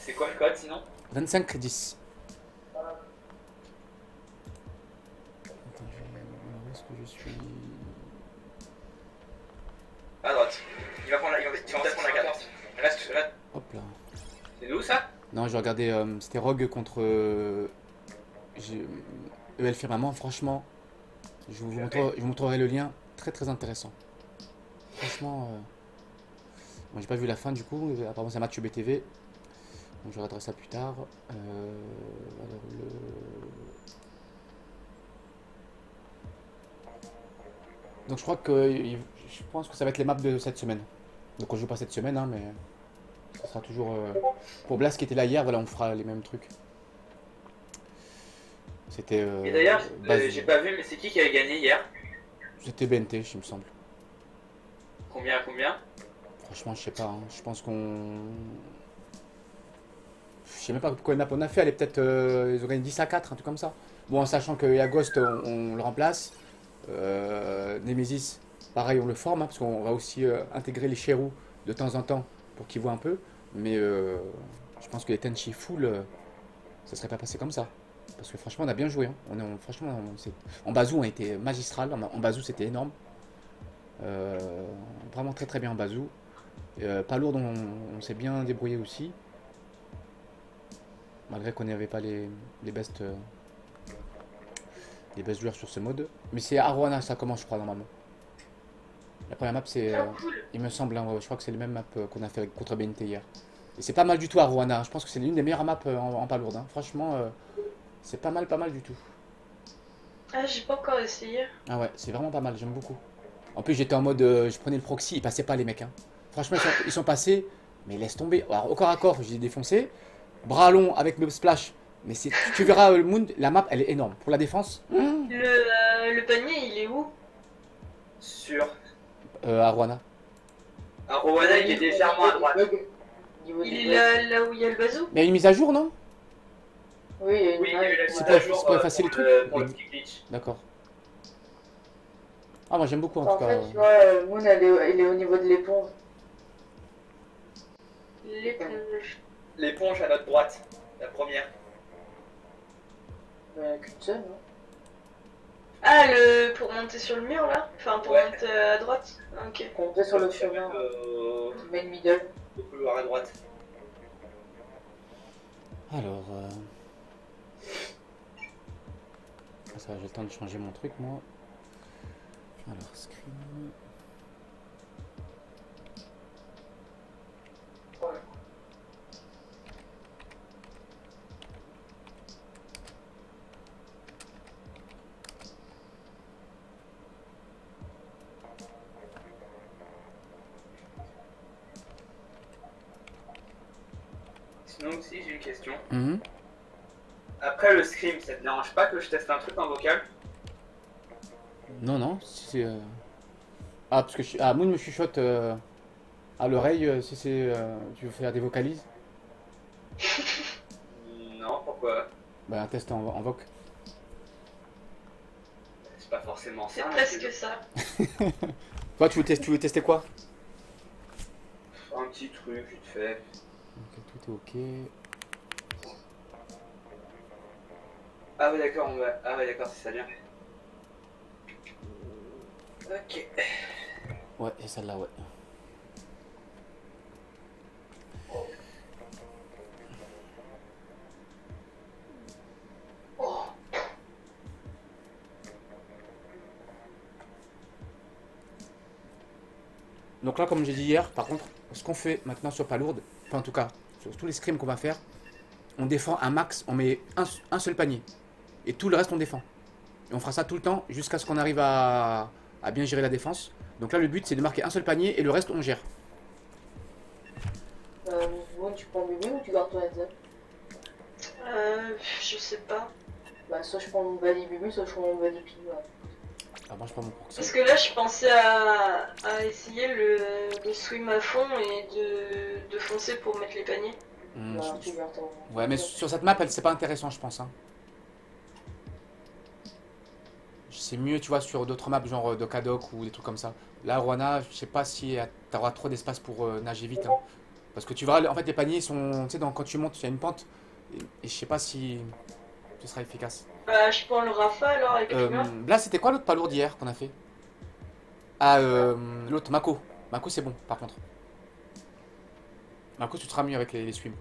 C'est quoi le code sinon? 25-10. Attends, où est-ce que je suis? À droite. Il va prendre la, il va peut-être prendre la carte. Reste là. Hop là. C'est nous ça? Non, j'ai regardé, c'était Rogue contre EL Firmament. Franchement, je vous montrerai le lien. Très très intéressant. Franchement, moi j'ai pas vu la fin du coup. Apparemment, c'est un match BTV. Donc je regarderai ça plus tard. Alors, donc je crois que je pense que ça va être les maps de cette semaine. Donc on joue pas cette semaine, hein, mais ça sera toujours pour Blast qui était là hier. Voilà, on fera les mêmes trucs. C'était. Et d'ailleurs, j'ai pas vu, mais c'est qui avait gagné hier? C'était BNT, il me semble. Combien à combien? Franchement, je sais pas. Hein. Je pense qu'on. Je sais même pas combien de maps on a fait. Elle est peut-être. Ils ont gagné 10 à 4, un truc comme ça. Bon, en sachant que Yagost, on le remplace. Nemesis, pareil, on le forme, hein, parce qu'on va aussi intégrer les Cherou de temps en temps pour qu'ils voient un peu. Mais je pense que les Tenchi full, ça serait pas passé comme ça. Parce que franchement, on a bien joué. Hein. Franchement, en bazou, on a été magistral. En bazou, c'était énorme. Vraiment très très bien en bazou. Pas lourd, on s'est bien débrouillé aussi. Malgré qu'on n'avait pas les best joueurs sur ce mode. Mais c'est Arowana, ça commence, je crois, normalement. La première map, c'est. Il me semble, hein, ouais, je crois que c'est le même map qu'on a fait contre BNT hier. Et c'est pas mal du tout, Arowana. Je pense que c'est l'une des meilleures maps en pas lourde. Hein. Franchement, c'est pas mal du tout. Ah, j'ai pas encore essayé. Ah ouais, c'est vraiment pas mal, j'aime beaucoup. En plus, j'étais en mode. Je prenais le proxy, ils passaient pas, les mecs. Hein. Franchement, ils sont passés, mais laisse tomber. Alors, au corps à corps, j'ai défoncé. Bras long avec le splash. Mais tu verras, le Moon, la map, elle est énorme. Pour la défense. Le panier, il est où? Sur. Arowana. Arowana, il est légèrement à droite. Il est là où il y a le bazou? Mais il y a une mise à jour, non? Oui, il y a une Oui, il y a eu la mise C'est à jour pour effacer les trucs pour le petit glitch. D'accord. Ah, moi j'aime beaucoup en En tout cas. fait, tu vois, Moon, il est au niveau de l'éponge. L'éponge. L'éponge à notre droite, la première. Il n'y en a qu'une seule, non? Ah, pour monter sur le mur là? Enfin, pour Ouais. monter à droite? Ok. Comptez sur le chemin. Tu mets le middle. Le couloir à droite. Alors. Ça va, j'ai le temps de changer mon truc moi. Alors, screen. Sinon aussi, j'ai une question. Mhm. Après le scream, ça te dérange pas que je teste un truc en vocal? Non, non, c'est. Ah, parce que Moon me chuchote à l'oreille si c'est. Tu veux faire des vocalises? Non, pourquoi? Bah, un test en voc. C'est pas forcément C'est ça. presque ça. Toi, tu veux tester quoi? Un petit truc, vite fait. Ok, tout est ok. Ah ouais d'accord, ah ouais d'accord, c'est ça bien. Ok. Ouais, c'est celle-là, ouais. Donc là, comme j'ai dit hier, par contre, ce qu'on fait maintenant sur Palourde, enfin en tout cas, sur tous les scrims qu'on va faire, on défend un max, on met un seul panier. Et tout le reste, on défend. Et on fera ça tout le temps jusqu'à ce qu'on arrive à bien gérer la défense. Donc là, le but, c'est de marquer un seul panier et le reste, on gère. Moon, tu prends bébé ou tu gardes ton heads up? Je sais pas. Bah, soit je prends mon bali bébé, soit je prends mon bali pile. Ouais. Ah, moi, je prends mon proxy. Parce que là, je pensais à essayer de swim à fond et de foncer pour mettre les paniers. Hmm, Bah, tu gardes ton... Ouais, mais sur cette map, c'est pas intéressant, je pense. Hein. C'est mieux, tu vois, sur d'autres maps, genre de Kadok ou des trucs comme ça. Là, Rwanda, je sais pas si t'auras trop d'espace pour nager vite. Hein. Parce que tu verras, en fait, les paniers sont. Tu sais, quand tu montes, il y a une pente. Et je sais pas si ce sera efficace. Bah, je prends le Rafa alors avec Pigma. Là, c'était quoi l'autre palourde hier qu'on a fait? Ah, l'autre, Mako. Mako, c'est bon, par contre. Mako, tu seras mieux avec les swims.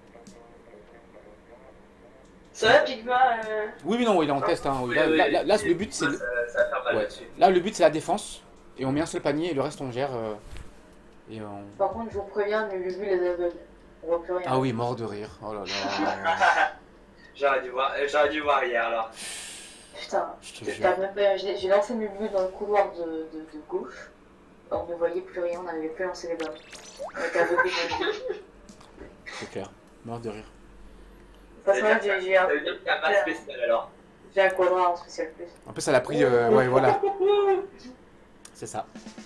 Ça va, Pigma Oui, mais non, il est en test. Hein. Oui, Là, oui, là, oui. le but, c'est. Ça va faire mal Ouais. là-dessus. Là, le but, c'est la défense. Et on met un seul panier et le reste, on gère. Et on... Par contre, je vous préviens, mes bulles les aveugles. On voit plus rien. Ah oui, mort de rire. Oh là là. J'aurais dû voir hier alors. Putain, Je te jure. j'ai lancé mes bulles dans le couloir de gauche. On ne voyait plus rien, on n'arrivait plus à lancer les balles. On était aveuglés de mes bulles. C'est clair. Mort de rire. Parce que là, j'ai Ça veut dire qu'il y a pas de spécial alors. un quadra en spécial plus. En plus, elle a pris. Ouais, voilà. C'est ça.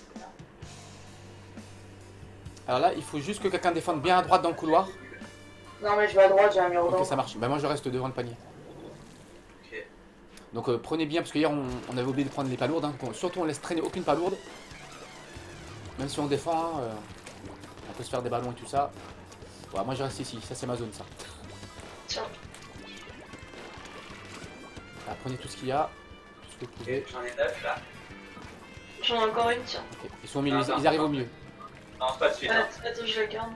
Alors là, il faut juste que quelqu'un défende bien à droite dans le couloir. Non, mais je vais à droite, j'ai un mur Ok, dedans. ça marche. Bah, moi, je reste devant le panier. Ok. Donc, prenez bien, parce qu'hier, on avait oublié de prendre les palourdes. Hein. Surtout, on laisse traîner aucune palourde. Même si on défend, hein, on peut se faire des ballons et tout ça. Ouais, moi, je reste ici. Ça, c'est ma zone, ça. Tiens. Ah, prenez tout ce qu'il y a. Tout ce que vous pouvez. J'en ai 9 là. J'en ai encore une, tiens. Ok. Ils sont au milieu. Non, non, Ils arrivent non. au milieu. Non, c'est pas de suite. Hein. Attends, je la garde.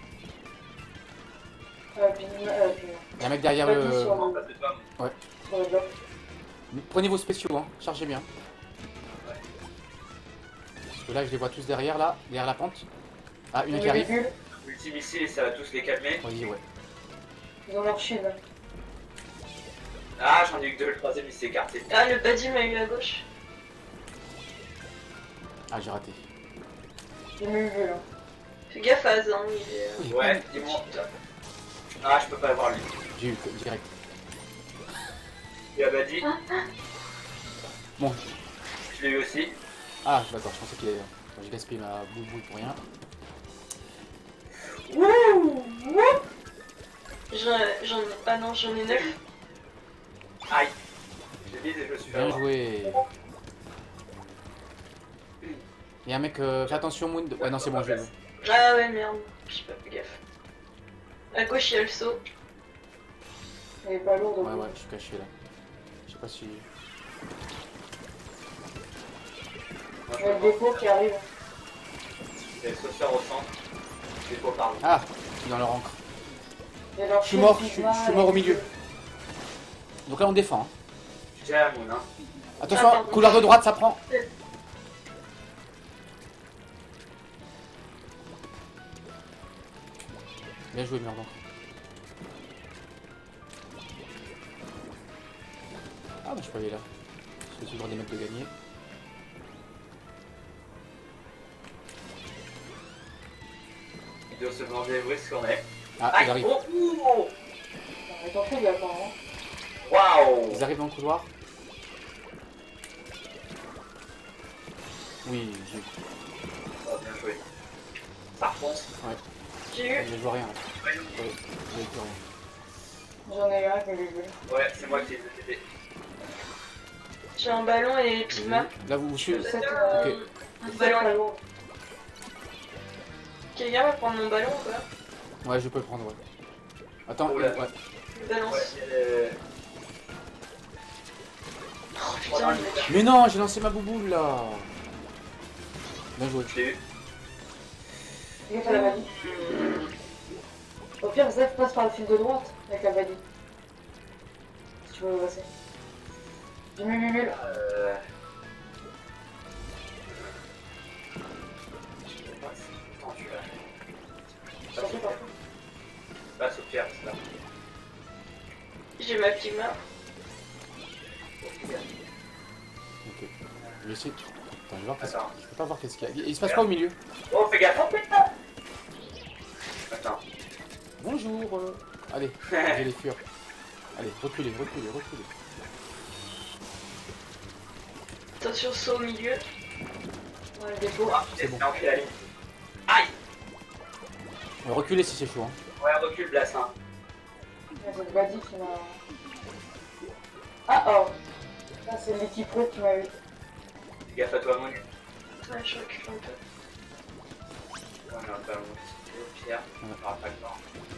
Pigma. Il y a un mec derrière Pas le. dit sur Non, pas de toi. sur le bloc. Prenez vos spéciaux, hein. Chargez bien. Parce que là, je les vois tous derrière, là. Derrière la pente. Ah, une qui Les arrive. bulles, Multimissile, ça va tous les calmer. Vas-y, ouais. ils ont leur shield. Ah, j'en ai eu que deux, le troisième il s'est écarté. Ah, le Buddy m'a eu à gauche. Ah, j'ai raté. J'ai mis une bulle. Hein. Fais gaffe à Azan, il est. Oui. Ouais, dis-moi. Ah, je peux pas avoir lui. J'ai eu direct. Tu as dit, Bon. je l'ai eu aussi. Ah, d'accord, je pensais qu'il y avait. J'ai gaspillé ma boule pour rien. J'en ai. Ah non, j'en ai 9. Aïe. J'ai dit et je me suis fait Bien avoir. joué. Il y a un mec, fais attention, Moon. Ouais, non, c'est bon, je l'ai vu. Ah ouais, merde. J'ai pas fait gaffe. À gauche, il y a le saut. Elle est pas lourde. Ouais, ouais, je suis caché là. Je sais pas si. Moi, Il y a le dépôt qui arrive. je vais sauter au centre. Dépôt, pardon. Ah, je suis dans leur encre. Il y a leur Je suis shield, mort, Pigma, je suis mort au et- milieu. Donc là, on défend. Hein. J'ai la moon, hein. Attention, pardon. couloir de droite, ça prend. Bien joué, merde. Ah, bah, je peux aller là. C'est toujours des mecs de gagner. Il doit se demander où est-ce qu'on est. Ah, ils Aïe, arrivent. oh, oh, Mais t'en fais, il y a pas, hein. waouh. Ils arrivent dans le couloir. Oui, j'ai Oh, bien joué. Par contre, J'ai eu. je vois rien. Ouais, j'ai plus rien. J'en ai eu un avec mes bulles. ouais, c'est moi qui ai été. J'ai un ballon et Pigma. Là, vous suivez. Cette, Ok. Un cette ballon. pas lourde. Quelqu'un va prendre mon ballon ou pas? Ouais, je peux le prendre, ouais. Attends, Oh là. ouais. Je balance. Ouais, Oh putain, il m'a tué. Mais non, j'ai lancé ma bouboule là. Bien joué. je l'ai eu. Fais gaffe à la vanille. Au pire, Zef passe par le fil de droite avec la vanille. Si tu veux le passer. J'ai mis mes bulles. Je sais pas si attends, tu l'as. T'en fais pas. Passe au pire, c'est là. J'ai ma Pigma. Ok. Je vais essayer. Attends, je vais voir qu'est-ce Attends. Je peux pas voir qu'est-ce qu'il y a. Il se passe quoi au milieu? Oh, fais gaffe, oh putain. Attends. Bonjour. Allez, je vais les fuir. Allez, reculez, reculez, reculez. Attention, saut au milieu. Ouais, le dépôt. Ah, C'est c'est bon. bon. La ligne. Aïe. Reculez si c'est chaud. Hein. Ouais, recule, Blassin. C'est le body qui m'a. Ah oh! Ça, c'est l'équipe pro qui m'a eu. Fais gaffe à toi, Moon. Ouais, je recule un peu. On a un ballon aussi. au pire, on n'aura pas le temps.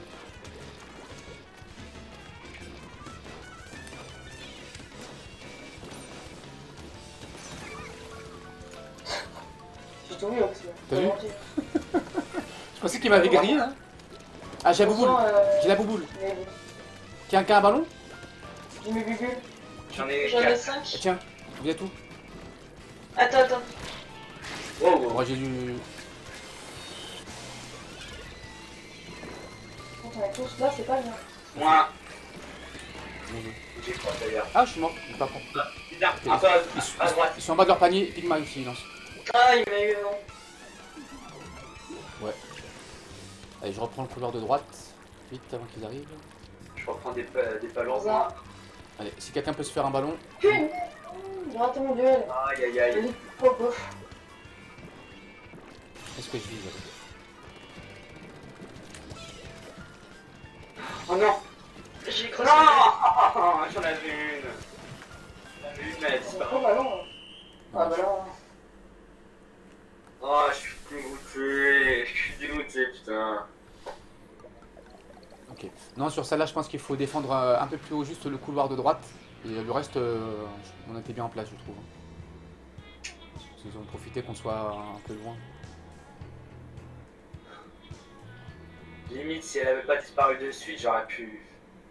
J'ai tout vu aussi. T'as vu? Je pensais qu'il m'avait grillé là. Ah, j'ai la bouboule. J'ai la bouboule. Qui a un ballon? J'ai mes bubules. J'en ai J'en ai 4. 5. Tiens, viens tout. Attends. Wow, Moi j'ai du. Quand on est tous là, c'est pas bien. Moi, j'ai 3 d'ailleurs. Ah, je suis mort. Je suis pas con. Bizarre, un peu à droite. Ils sont en bas de leur panier. Pigma aussi, il lance. Ah, il m'a eu avant. Ouais. Allez, je reprends le couloir de droite. Vite avant qu'ils arrivent. Je reprends des ballons. Ça. Allez, si quelqu'un peut se faire un ballon. J'ai raté mon duel. Aïe aïe aïe. Vas-y, pop, pop. Qu'est-ce que je vis là? Oh non. J'ai Non. croisé. J'en avais une. J'en avais une, mais elle a C'est disparu. pas ballon. Ah bah là. Oh, je suis dégoûté. Je suis dégoûté, putain. Ok. Non, sur celle-là, je pense qu'il faut défendre un peu plus haut juste le couloir de droite. Et le reste, on était bien en place, je trouve. Ils ont profité qu'on soit un peu loin. Limite, si elle avait pas disparu de suite, j'aurais pu.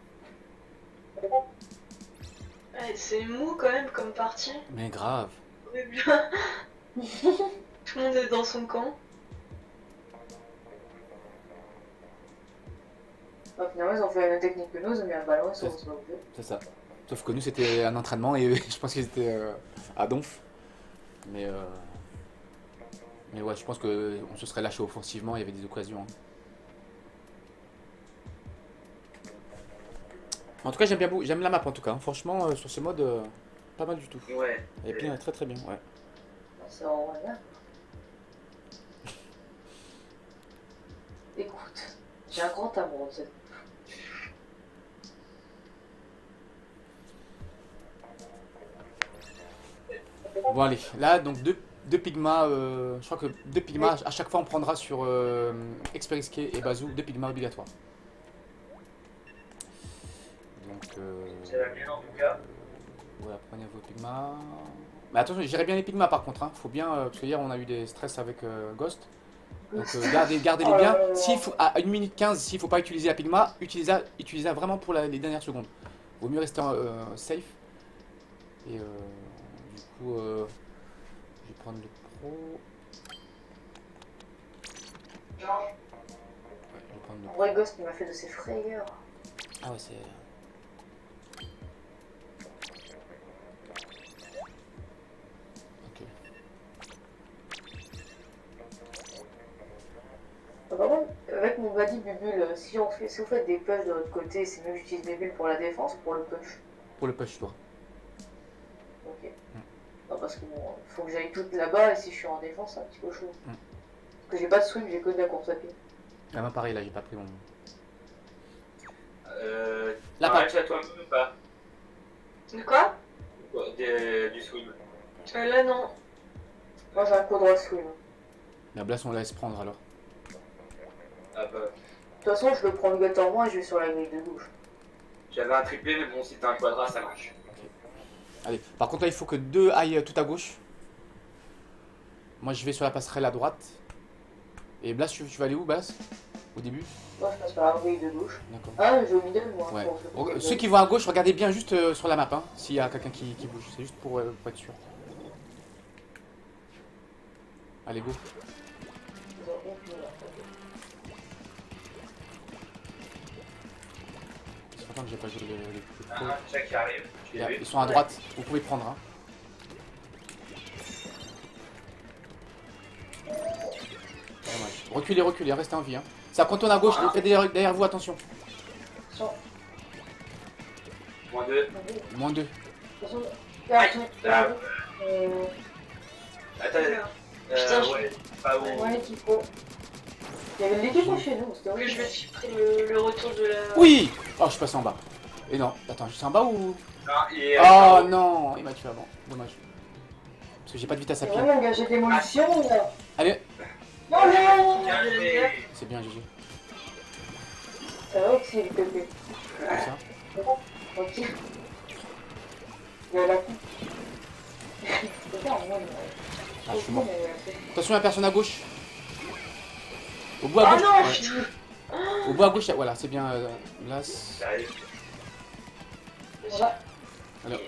Ouais, c'est mou quand même comme partie. Mais grave. Mais bien. Tout le monde est dans son camp. Bah, finalement, ils ont fait la même technique que nous, ils ont mis un ballon, ils sont retrouvés. C'est ça. Sauf que nous, c'était un entraînement et je pense qu'ils étaient à donf. Mais ouais, je pense qu'on se serait lâché offensivement, il y avait des occasions. Hein. En tout cas, j'aime la map en tout cas. Hein. Franchement, sur ce mode, pas mal du tout. Ouais. Elle est bien, très très bien. Ouais. C'est vraiment bien. Écoute, j'ai un grand amour de cette. Bon allez, là donc deux Pigma, je crois que 2 Pigma, à chaque fois on prendra sur Experiske et Bazou, 2 Pigma obligatoires. Donc Ça va bien en tout cas. ouais, prenez vos Pigma. Mais attention, j'irai bien les Pigma par contre, hein. Faut bien, parce que hier on a eu des stress avec Ghost. Donc gardez-les bien. S'il faut, à 1 minute 15, s'il ne faut pas utiliser la Pigma, utilisez-la vraiment pour les dernières secondes. Vaut mieux rester safe. Et du coup, je vais prendre le pro. Ouais, je vais prendre le En vrai, Ghost il m'a fait de ses frayeurs. Ah ouais, c'est... Ok. Par contre, avec mon buddy Bubule, si vous faites des push de l'autre côté, c'est mieux que j'utilise Bubule pour la défense ou pour le push? Pour le push, toi. Ok. Non, parce que bon, faut que j'aille toute là-bas et si je suis en défense, c'est un petit peu chaud. Parce que j'ai pas de swim, j'ai que de la course à pied. Ah bah pareil, là j'ai pas pris mon... Là, Là, tu as toi-même ou pas? De quoi? Du swim. Là, non. Moi j'ai un quadra swim. La blast on la laisse prendre alors. Ah bah. De toute façon, je le prends obligatoirement et je vais sur la grille de gauche. J'avais un triplé, mais bon, si t'as un quadra, ça marche. Allez, par contre là il faut que 2 aillent tout à gauche. Moi je vais sur la passerelle à droite. Et Blas, tu vas aller où Blas? Au début? Moi je passe par la grille de gauche. D'accord. Ah, je vais au middle moi. Ouais. Pour Ceux qui vont à gauche, regardez bien juste sur la map, hein, s'il y a quelqu'un qui bouge. C'est juste pour être sûr. Allez, go. C'est pourtant que j'ai pas joué les pros. Ah, Jack qui arrive. Tu l'as vu? Ils sont à droite, vous pouvez prendre. Hein. Dommage. Reculez, restez en vie. Hein. Ça contourne à gauche, faites derrière vous, attention. Moins 2. Moins 2. Attends, Putain, ouais, pas où. Ouais, qu'il faut. Il y avait l'équipe chez nous, c'était Oui, horrible. je me suis pris le retour de la... Oui. Oh, je suis passé en bas. Et non, attends, je suis en bas ou... Non, il est. Oh non, il m'a tué avant. Dommage. Parce que j'ai pas de vitesse à C'est pied. vraiment engagé démolition là. Allez. Non, non. Bien joué. C'est bien, GG. Ça va aussi, le pépé. Comme ça. Ok. Il y a la coupe. C'est bien, moi, Ah, je suis mort. Attention, il y a personne à gauche. Au bout à Oh gauche. non, ouais. putain. Au bout à gauche, voilà, c'est bien. Là, Ça arrive. Voilà. alors,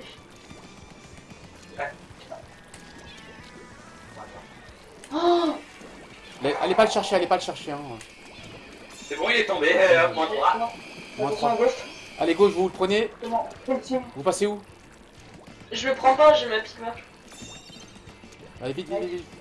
Oh, allez pas le chercher, allez pas le chercher. Hein. C'est bon, il est tombé. Moins 3. non. Moins Attention à 3. gauche. Allez, gauche, vous le prenez. C'est bon, full team. Vous passez où? Je le prends pas, j'ai ma pigma. Allez, vite, vite, vite, vite.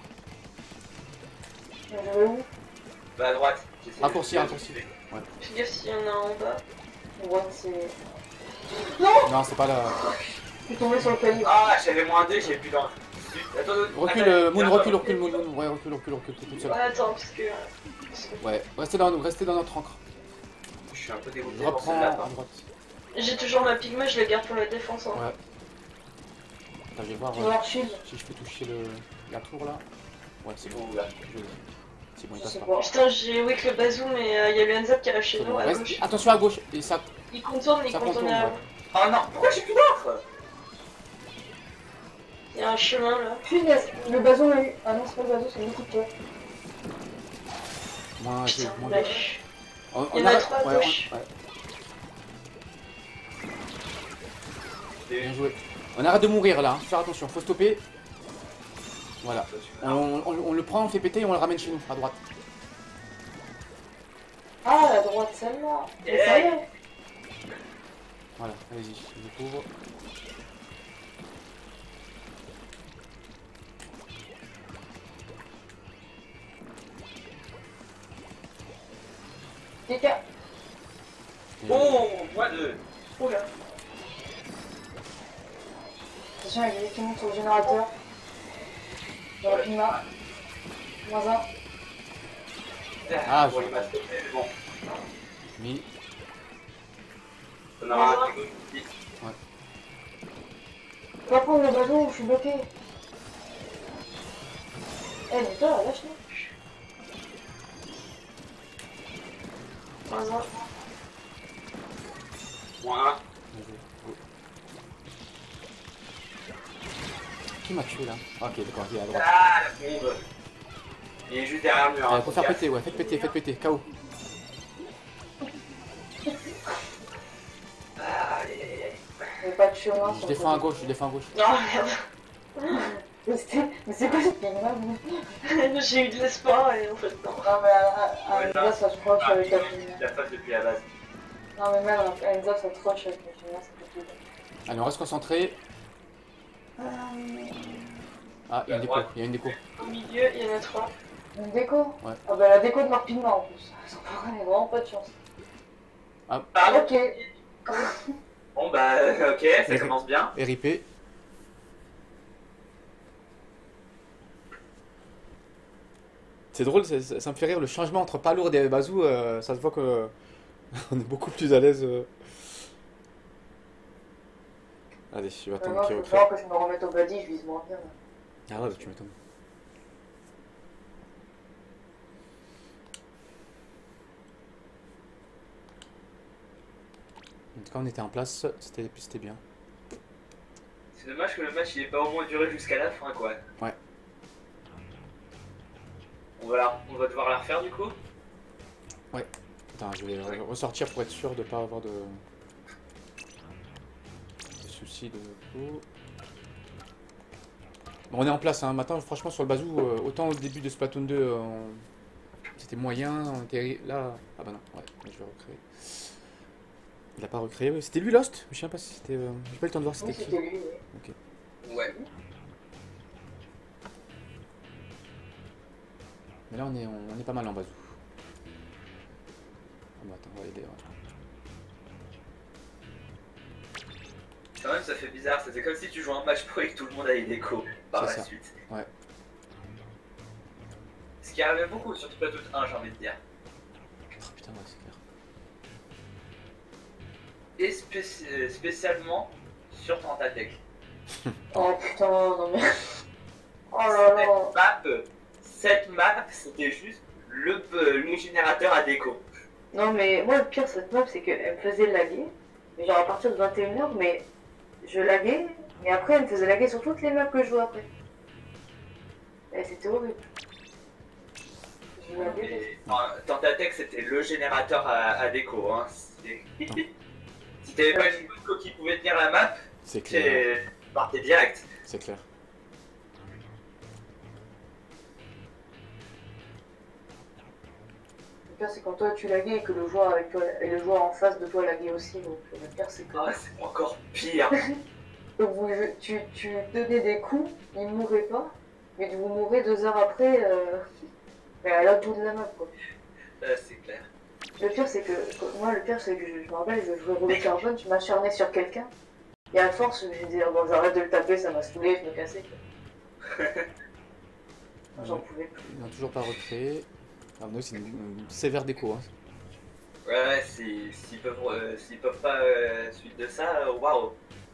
Je vais où? Bah à droite. J'essaie Raccourci, de- raccourci. Fais gaffe s'il y en a un en bas. Ouais, c'est... Non, c'est pas là. Je suis tombé sur le caillou. Ah, j'avais moins 2, j'ai plus dans. Attends, Recule, Moon, recule, recule, Moon. Ouais, recule, recule, recule, t'es toute seule. Ouais, attends, parce que. Ouais, restez dans notre encre. Je suis un peu dégoûté Je pour reprends celle-là. à droite. J'ai toujours ma pigma, je la garde pour la défense. Hein. Ouais. Attends, je vais voir Je vais avoir shield. si je peux toucher la tour là. Ouais, c'est bon. Ouh là. Joli. C'est bon, il Je passe sais pas. pas. Putain, j'ai wick le bazou, mais il y a le Hanzap qui arrive chez C'est nous bon, à reste- gauche. Attention à gauche. Et ça. Il contourne, il Ça contourne contourne, à ouais. Oh non, pourquoi j'ai plus d'offre? Il y a un chemin là. Punaise, le bazou l'a eu. Ah non, c'est pas le bazou, c'est le coup de toi. Moins, j'ai Putain, moins la deux. ch- On Il y en a arrête- trois à ouais, gauche. ouais. Bien joué. On arrête de mourir là, hein. Faire attention, faut stopper. Voilà. On le prend, on le fait péter et on le ramène chez nous, à droite. Ah, la droite, celle-là. Mais Yeah. ça y est. Voilà, allez-y, je le couvre. Kika. Oh, moins 2. Oula. Attention, il y a quelqu'un qui monte sur le générateur. Dans la pima. Moins 1. Ah, bon, je- il m'a stoppé, mais bon. Mais On aura un petit coup. On va prendre le bateau, je suis bloqué. Eh, mais toi, lâche-nous. Moins un. Moins 1. bien joué. Go. Qui m'a tué là? Ok, d'accord, il est à droite. Ah, la bombe. Il est juste derrière le mur. hein, Faut faire gaffe. péter, ouais, faites péter, KO. Ah, aïe, aïe, aïe. Il n'y a pas de chemin. Je défends à gauche, je défends à gauche. Non, merde. Mais c'est quoi cette pigma? Non, J'ai eu de l'espoir et en fait, non. mais à Enza, ça se proche avec la pigma. La faute depuis la base. Non, mais même à Enza, ça se proche avec la pigma, c'est pas tout. Allez, on reste concentré. Ah, il y a une déco, il y a une déco. Au milieu, il y en a trois. Une déco? Ouais. Ah bah la déco de leur pigma en plus. Ils ont vraiment pas de chance. Ah, Ok. bon bah, ok, ça commence bien. RIP. C'est drôle, ça me fait rire le changement entre Palourde et Bazou, ça se voit que on est beaucoup plus à l'aise. Allez, je vais attendre Moi, qu'il faut recrée. savoir que je me remette au body, je vise moins bien. Là. Ah ouais, bah, tu m'étonnes. En tout cas, on était en place, c'était bien. C'est dommage que le match il ait pas au moins duré jusqu'à la fin quoi. Ouais. On va devoir la refaire du coup. Attends, je vais ressortir pour être sûr de pas avoir de soucis de peau. Bon, on est en place, hein. Maintenant, franchement, sur le bazou, autant au début de Splatoon 2, c'était moyen, on était là. Ah bah non, ouais, je vais recréer. Il a pas recréé, oui. C'était lui Lost? Je sais pas si c'était. J'ai pas eu le temps de voir si Oui, c'était c'était qui. lui, oui. Ok. Ouais. Mais là, on est pas mal en bazou. Ah bah attends, on va aider. Ouais. Quand même ça fait bizarre, c'était comme si tu jouais un match pro et que tout le monde avait des déco par C'est la ça. suite. Ouais. Ce qui arrivait beaucoup sur Splatoon 1 j'ai envie de dire. Oh, putain, ouais, c'est clair. Et spécialement sur Tantatech. Oh putain, non mais. Oh là là. Cette map, cette map, c'était juste le générateur à déco. Non, mais moi, le pire, cette map, c'est qu'elle me faisait laguer. Mais genre à partir de 21h, mais je laguais. Mais après, elle me faisait laguer sur toutes les maps que je jouais après. Et c'était horrible. Je laguais. Et Tentatek, c'était le générateur à déco. Hein. Si t'avais pas une déco qui pouvait tenir la map, C'est clair. tu partais direct. C'est clair. Le pire, c'est quand toi tu laguais et que le joueur avec toi et le joueur en face de toi laguait aussi. Donc le pire, c'est que. Ah, c'est encore pire. Donc tu donnais des coups, il mourait pas. Mais vous mourrez 2 heures après. Mais à l'autre bout de la map, quoi. C'est clair. Le pire, c'est que moi, le pire, c'est que je me rappelle, je jouais Rouleau Carbone, je m'acharnais sur quelqu'un. Et à force, je disais, bon, j'arrête de le taper, ça m'a saoulé, je me cassais. J'en pouvais plus. Ils n'ont toujours pas recréé. Ah, nous, c'est une sévère déco. Hein. Ouais, s'ils peuvent pas suite de ça, waouh.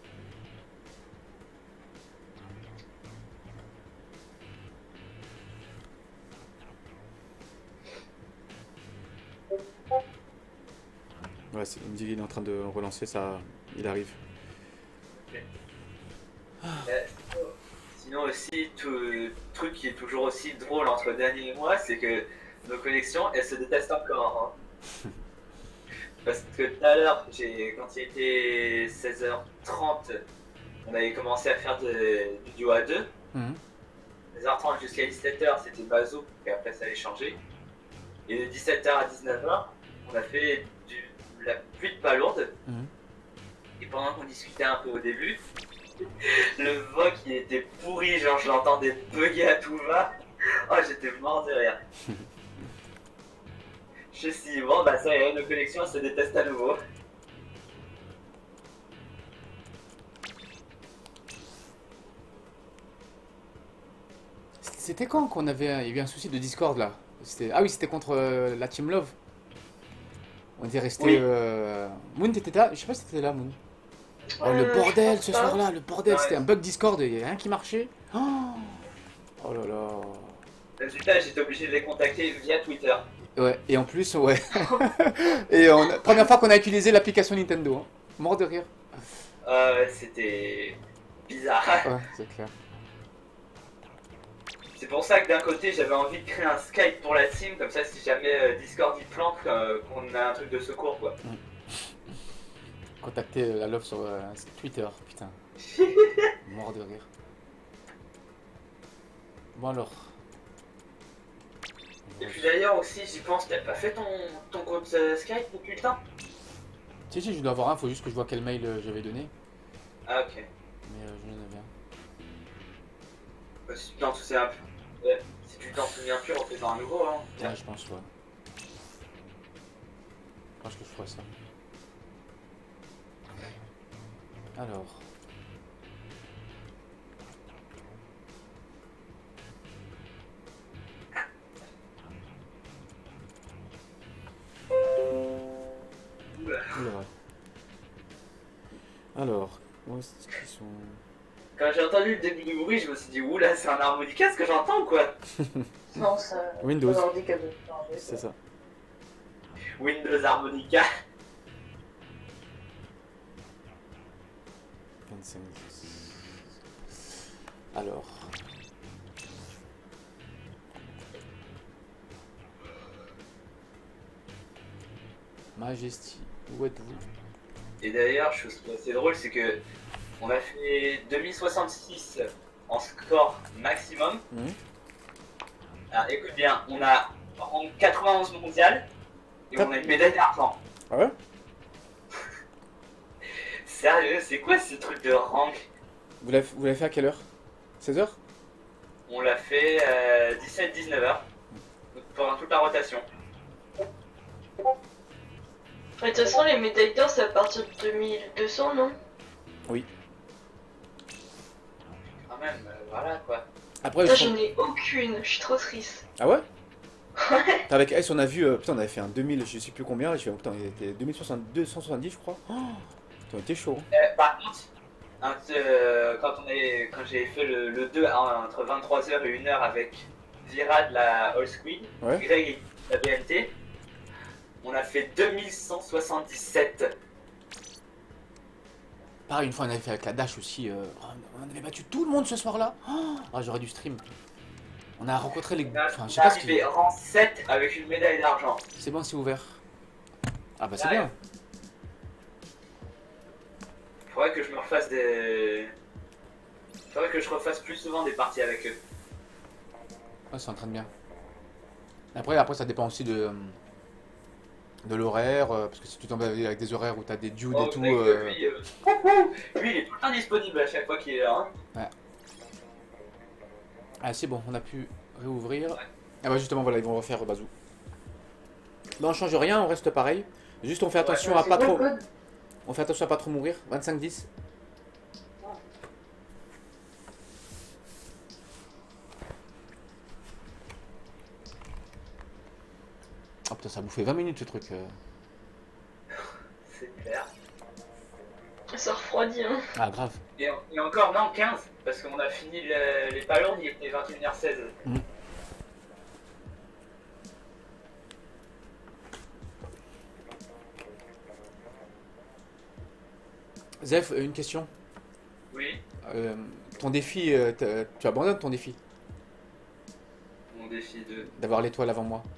Ouais, il est en train de relancer ça. Il arrive. Sinon aussi, tout truc qui est toujours aussi drôle entre Dany et moi, c'est que nos connexions, elles se détestent encore. Hein. Parce que tout à l'heure, quand il était 16h30, on avait commencé à faire du duo à 2. 16h30 jusqu'à 17h, c'était Bazou, et après ça allait changer. Et de 17h à 19h, on a fait la pluie de palourde. Et pendant qu'on discutait un peu au début, le VOC il était pourri, genre je l'entendais bugger à tout va. Oh, j'étais mort de rire. Je me suis dit, bon bah ça y est, nos connexions se détestent à nouveau. C'était quand qu'on avait... Il y a eu un souci de Discord là? Ah oui, c'était contre la Team Love. On était resté... Oui. Moon, t'étais là? Je sais pas si t'étais là, Moon. Oh, le Je bordel pense ce pas. soir-là, le bordel, Ouais. c'était un bug Discord, il n'y a rien qui marchait. Oh là là. Résultat, j'étais obligé de les contacter via Twitter. Ouais, et en plus, ouais. Et première fois qu'on a utilisé l'application Nintendo. Hein. Mort de rire. C'était bizarre. Ouais, c'est clair. C'est pour ça que d'un côté j'avais envie de créer un Skype pour la team, comme ça si jamais Discord il planque, qu'on a un truc de secours quoi. Contacter la Love sur Twitter, putain. Mort de rire. Bon alors. Et puis d'ailleurs aussi j'y pense, t'as pas fait ton compte Skype depuis le temps? Si, je dois avoir un, faut juste que je vois quel mail j'avais donné. Ah ok. Mais je n'en avais un. Si tu t'en souviens plus. Ouais. Si tu t'en souviens plus, refais-en un nouveau hein. Ouais, je pense, ouais. Je pense que je ferai ça. Alors. Oula. Oula. Alors, où est-ce qu'ils sont? Quand j'ai entendu le début du bruit, je me suis dit oula c'est un harmonica ce que j'entends ou quoi? Non, ça. Windows. Ça leur dit qu'elle veut changer. C'est ça. Windows harmonica. 25. Alors. Majesty, où êtes-vous? Et d'ailleurs, chose qui est assez drôle, c'est que on a fait 2066 en score maximum. Alors écoute bien, on a en 91 mondial et on a une médaille d'argent. Ah ouais? Sérieux, c'est quoi ce truc de rank? Vous l'avez fait à quelle heure? 16h? On l'a fait 17-19 heures pendant toute la rotation. De toute façon, les médailles d'or, c'est à partir de 2200, non? Quand même, voilà quoi. Après, Putain, je j'en ai aucune, je suis trop triste. Ah ouais? Putain, avec S, on a vu. Putain, on avait fait un 2000, je sais plus combien. Je fais, putain, il était 2270, je crois. Oh, putain, on était chaud. Par contre, quand j'ai fait le 2 entre 23h et 1h avec Virad la All Squid, Ouais. Greg la BNT. On a fait 2177. Pareil, une fois on avait fait avec la Dash aussi. On avait battu tout le monde ce soir-là. Oh, j'aurais dû stream. On a rencontré les. On a Enfin, je sais pas ce arrivé qui. rang 7 avec une médaille d'argent. C'est bon, c'est ouvert. Ah bah c'est Ouais. bien. Faudrait que je me refasse des. Faudrait que je refasse plus souvent des parties avec eux. Ouais, ça entraîne bien. Après, ça dépend aussi de l'horaire. Parce que si tu tombes avec des horaires où t'as des dudes et tout. Greg, lui, il est tout le temps disponible à chaque fois qu'il est là. Hein. Ah, c'est bon, on a pu réouvrir. Ouais. Ah bah justement, voilà, ils vont refaire Bazou. Bah on change rien, on reste pareil. Juste on fait attention à C'est pas quoi le trop. code? On fait attention à pas trop mourir. 25-10. Oh putain, ça a bouffé 20 minutes ce truc. C'est clair. Ça refroidit, hein. Ah grave. Et encore, non, 15. Parce qu'on a fini les palourdes, il était 21h16. Zef, une question. Oui, Ton défi, tu abandonnes ton défi mon défi de. d'avoir l'étoile avant moi.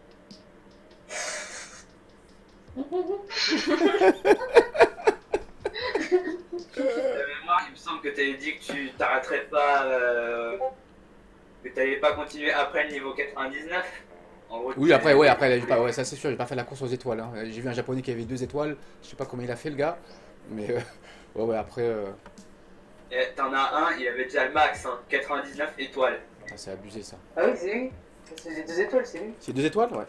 De mémoire, il me semble que tu avais dit que tu t'arrêterais pas. Que tu n'allais pas continuer après le niveau 99. En gros, Oui, après, ouais, après, j'ai pas, ouais, ça c'est sûr, j'ai pas fait la course aux étoiles. Hein. J'ai vu un japonais qui avait 2 étoiles, je sais pas comment il a fait le gars, mais ouais, après, Et t'en as un, il avait déjà le max, hein, 99 étoiles. ah, c'est abusé ça. Ah oui, c'est lui. C'est les 2 étoiles, c'est lui. C'est 2 étoiles, ouais.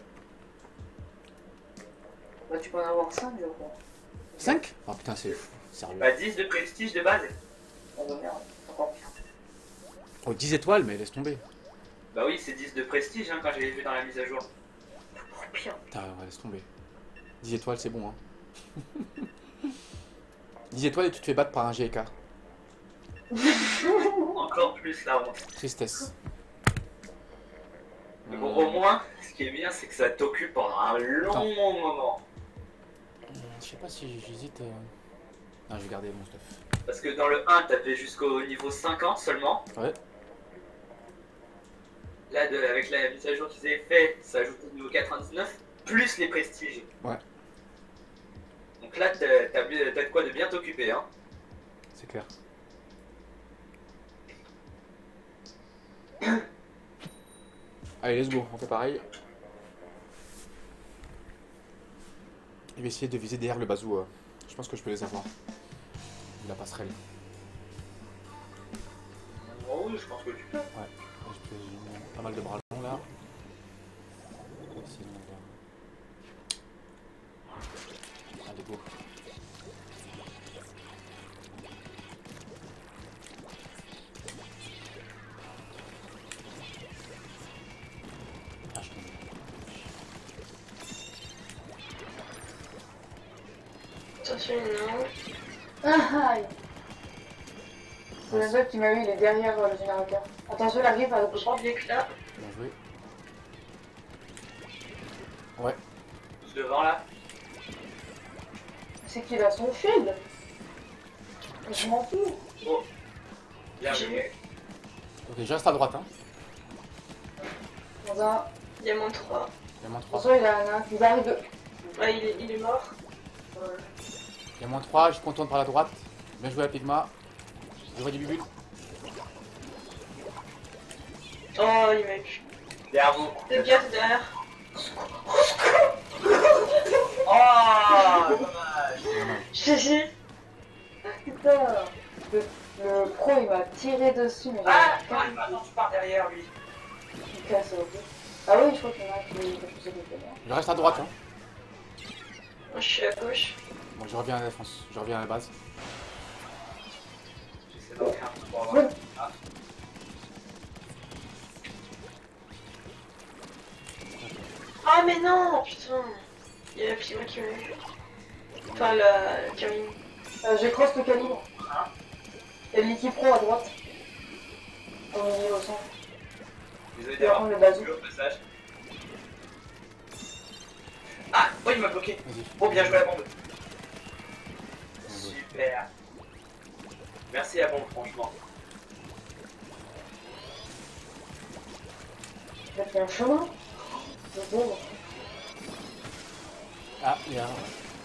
Bah, tu peux en avoir 5, je crois. 5 Oh putain, c'est fou, sérieux. Pas 10 de prestige de base. Oh bah merde, encore pire. Oh, 10 étoiles, mais laisse tomber. Bah oui, c'est 10 de prestige hein, quand j'ai vu dans la mise à jour. Encore pire. Putain, ouais, laisse tomber. 10 étoiles, c'est bon, hein. 10 étoiles et tu te fais battre par un GK. Encore plus la honte. Tristesse. Mais bon, au moins, ce qui est bien, c'est que ça t'occupe pendant un long Attends. moment. Je sais pas si j'hésite. Non, je vais garder mon stuff. Parce que dans le 1, t'as fait jusqu'au niveau 50 seulement. Ouais. Là, avec la mise à jour qu'ils avaient fait, ça ajoute au niveau 99, plus les prestiges. Ouais. Donc là, t'as de quoi de bien t'occuper. Hein. C'est clair. Allez, let's go, on fait pareil. Je vais essayer de viser derrière le bazou. Je pense que je peux les avoir. Vu la passerelle. Oh oui, je pense que tu peux. Ouais. J'ai pas mal de bras longs là. On va essayer de voir. Allez, go. Ah, je tombe. Attention, non. Ah aïe. C'est le seul qui m'a eu, il est derrière le générateur. Attention, la griffe à la Je droite. prends l'éclat. Bien joué. Ouais. Devant là. C'est qu'il a son shield. Mais je m'en fous. Oh. Bien J'ai joué. Ok, je reste à droite. Hein. Dans un. Diamant 3. Il y a moins De 3. toute façon, il a un qui arrive de. Ouais, il est mort. Il y a moins 3, je contourne par la droite. Bien joué à Pigma. Je vois du bubule. Oh, il m'a eu. Derrière vous. T'es bien derrière. Oh, dommage. GG. Putain. Le pro, il m'a tiré dessus, mais Ah, j'avais attends, tu pars derrière lui. il casse au bout. Ah oui, je crois qu'il y en a qui fait des dégâts. Je reste à droite. Hein. Moi, je suis à gauche. Bon, je reviens à la défense. Je reviens à la base. J'essaie d'en faire un pour avoir. Ouais. Ah. Ah, mais non, putain. Il y a la Pima qui m'a eu. Enfin, la Karine. J'ai cross le calibre. Il y a l'Iki Pro à droite. Au milieu, au centre. Désolé Je vais prendre d'avoir le bazou. coupé au passage. Ah, oh, il m'a bloqué. Vas-y. Oh, bien joué la bombe. Bien joué. Super. Merci la bombe, franchement. J'ai fait un chemin. C'est bon. Ah, il y a.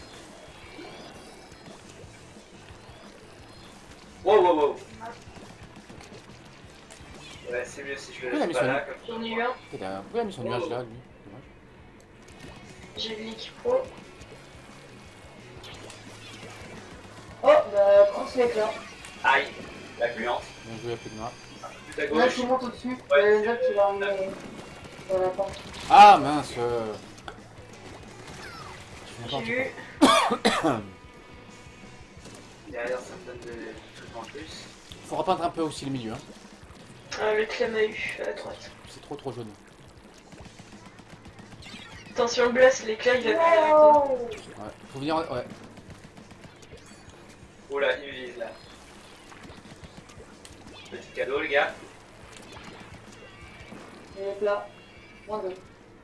Wow, wow, wow. Ouais, c'est mieux si je Oui, la le mission. pas là. Comme... J'en ai eu un. Il a mis son nuage là, lui. Dommage. J'ai eu l'équipe pro. Oh, bah, prends ce mec-là. Aïe, la gluante. Bien joué, Pigma. Tout à Là, gauche. tu montes au-dessus. Ouais. Il y a qui va arriver dans la porte. Ah mince. Je J'ai eu. Derrière, ça me donne des trucs en plus. Faut repeindre un peu aussi le milieu. Hein. Le clem a eu à droite. C'est trop jaune. Attention, le blast, l'éclat il va plus arrêter. Wow. Ouais. Faut venir. Ouais. Oh là, il me vise là. Petit cadeau, les gars. Il est plat. Moins deux.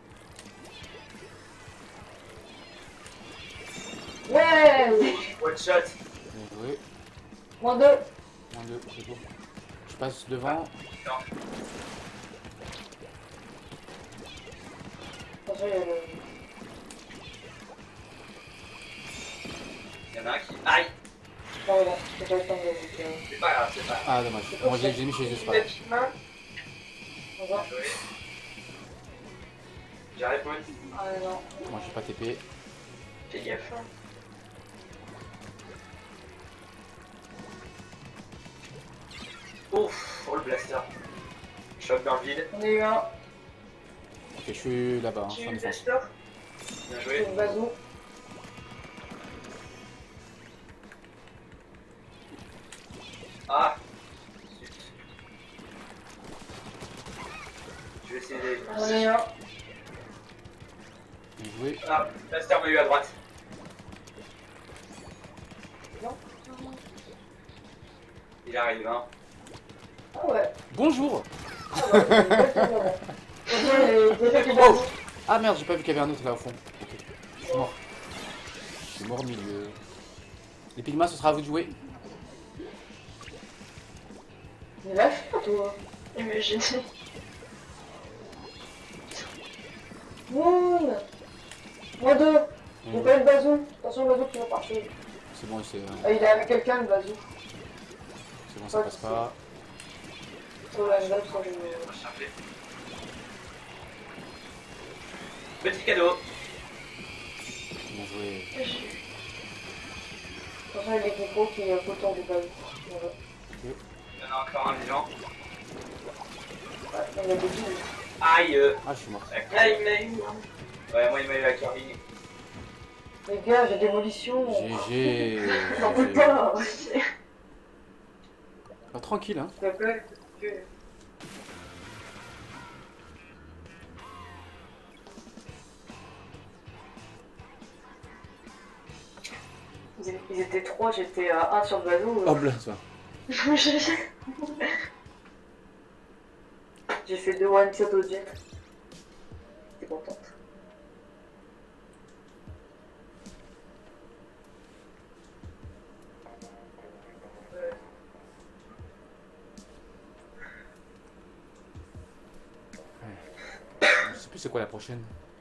Ouais. One shot. Bien joué. Moins deux. Moins deux, c'est bon. Je passe devant. Attention, il y a le... Il y en a un qui. Aïe! Non, non, c'est pas le temps de... C'est pas grave, c'est pas grave. Ah dommage. Bon, j'ai mis chez eux, c'est pas grave. Main. Au revoir. Bien joué. J'arrive, Paul. Ah non. Moi, j'ai pas TP. Fais gaffe. Hein. Ouf, oh le blaster. Choc dans le vide. On a eu un. Ok, je suis là-bas, hein, J'ai sans eu le défense. blaster. Bien joué. Le bazou. Ah! Zut. Je vais essayer de. On a eu un. Bien joué. Ah, blaster m'a eu à droite. Il arrive, hein. Ah ouais. Bonjour. Ah ouais, c'est exactement bon. Attention, il est déjà fait bazou. Ah merde, j'ai pas vu qu'il y avait un autre là au fond. Ok. Je suis mort. Je suis mort au milieu. Les pigmas, ce sera à vous de jouer. Mais lâche pas, toi. Imagine. Moon. Moins deux. J'ai pas eu le bazou. Attention, le bazou qui va partir. C'est bon, c'est Ah, il est avec quelqu'un, le bazou. bon, ça passe pas. Soit la note, soit je... On va chercher. Petit cadeau. Bien joué. J'ai eu. Attention, il y a des gros qui autour du bazou. Voilà. Il y en a encore un vivant. Ouais, il y a des billes. Aïe! Ah, je suis mort. Ah, il m'a eu. Hein. Ouais, moi il m'a eu la Kirby. Les gars, j'ai démolition. GG. J'en peux pas. Ah, tranquille, hein. S'il te plaît. Ils étaient trois, j'étais à 1 sur le bazou. Oh, bla, ça. J'ai fait 2 one shot au jet. J'étais contente. Je sais plus c'est quoi la prochaine.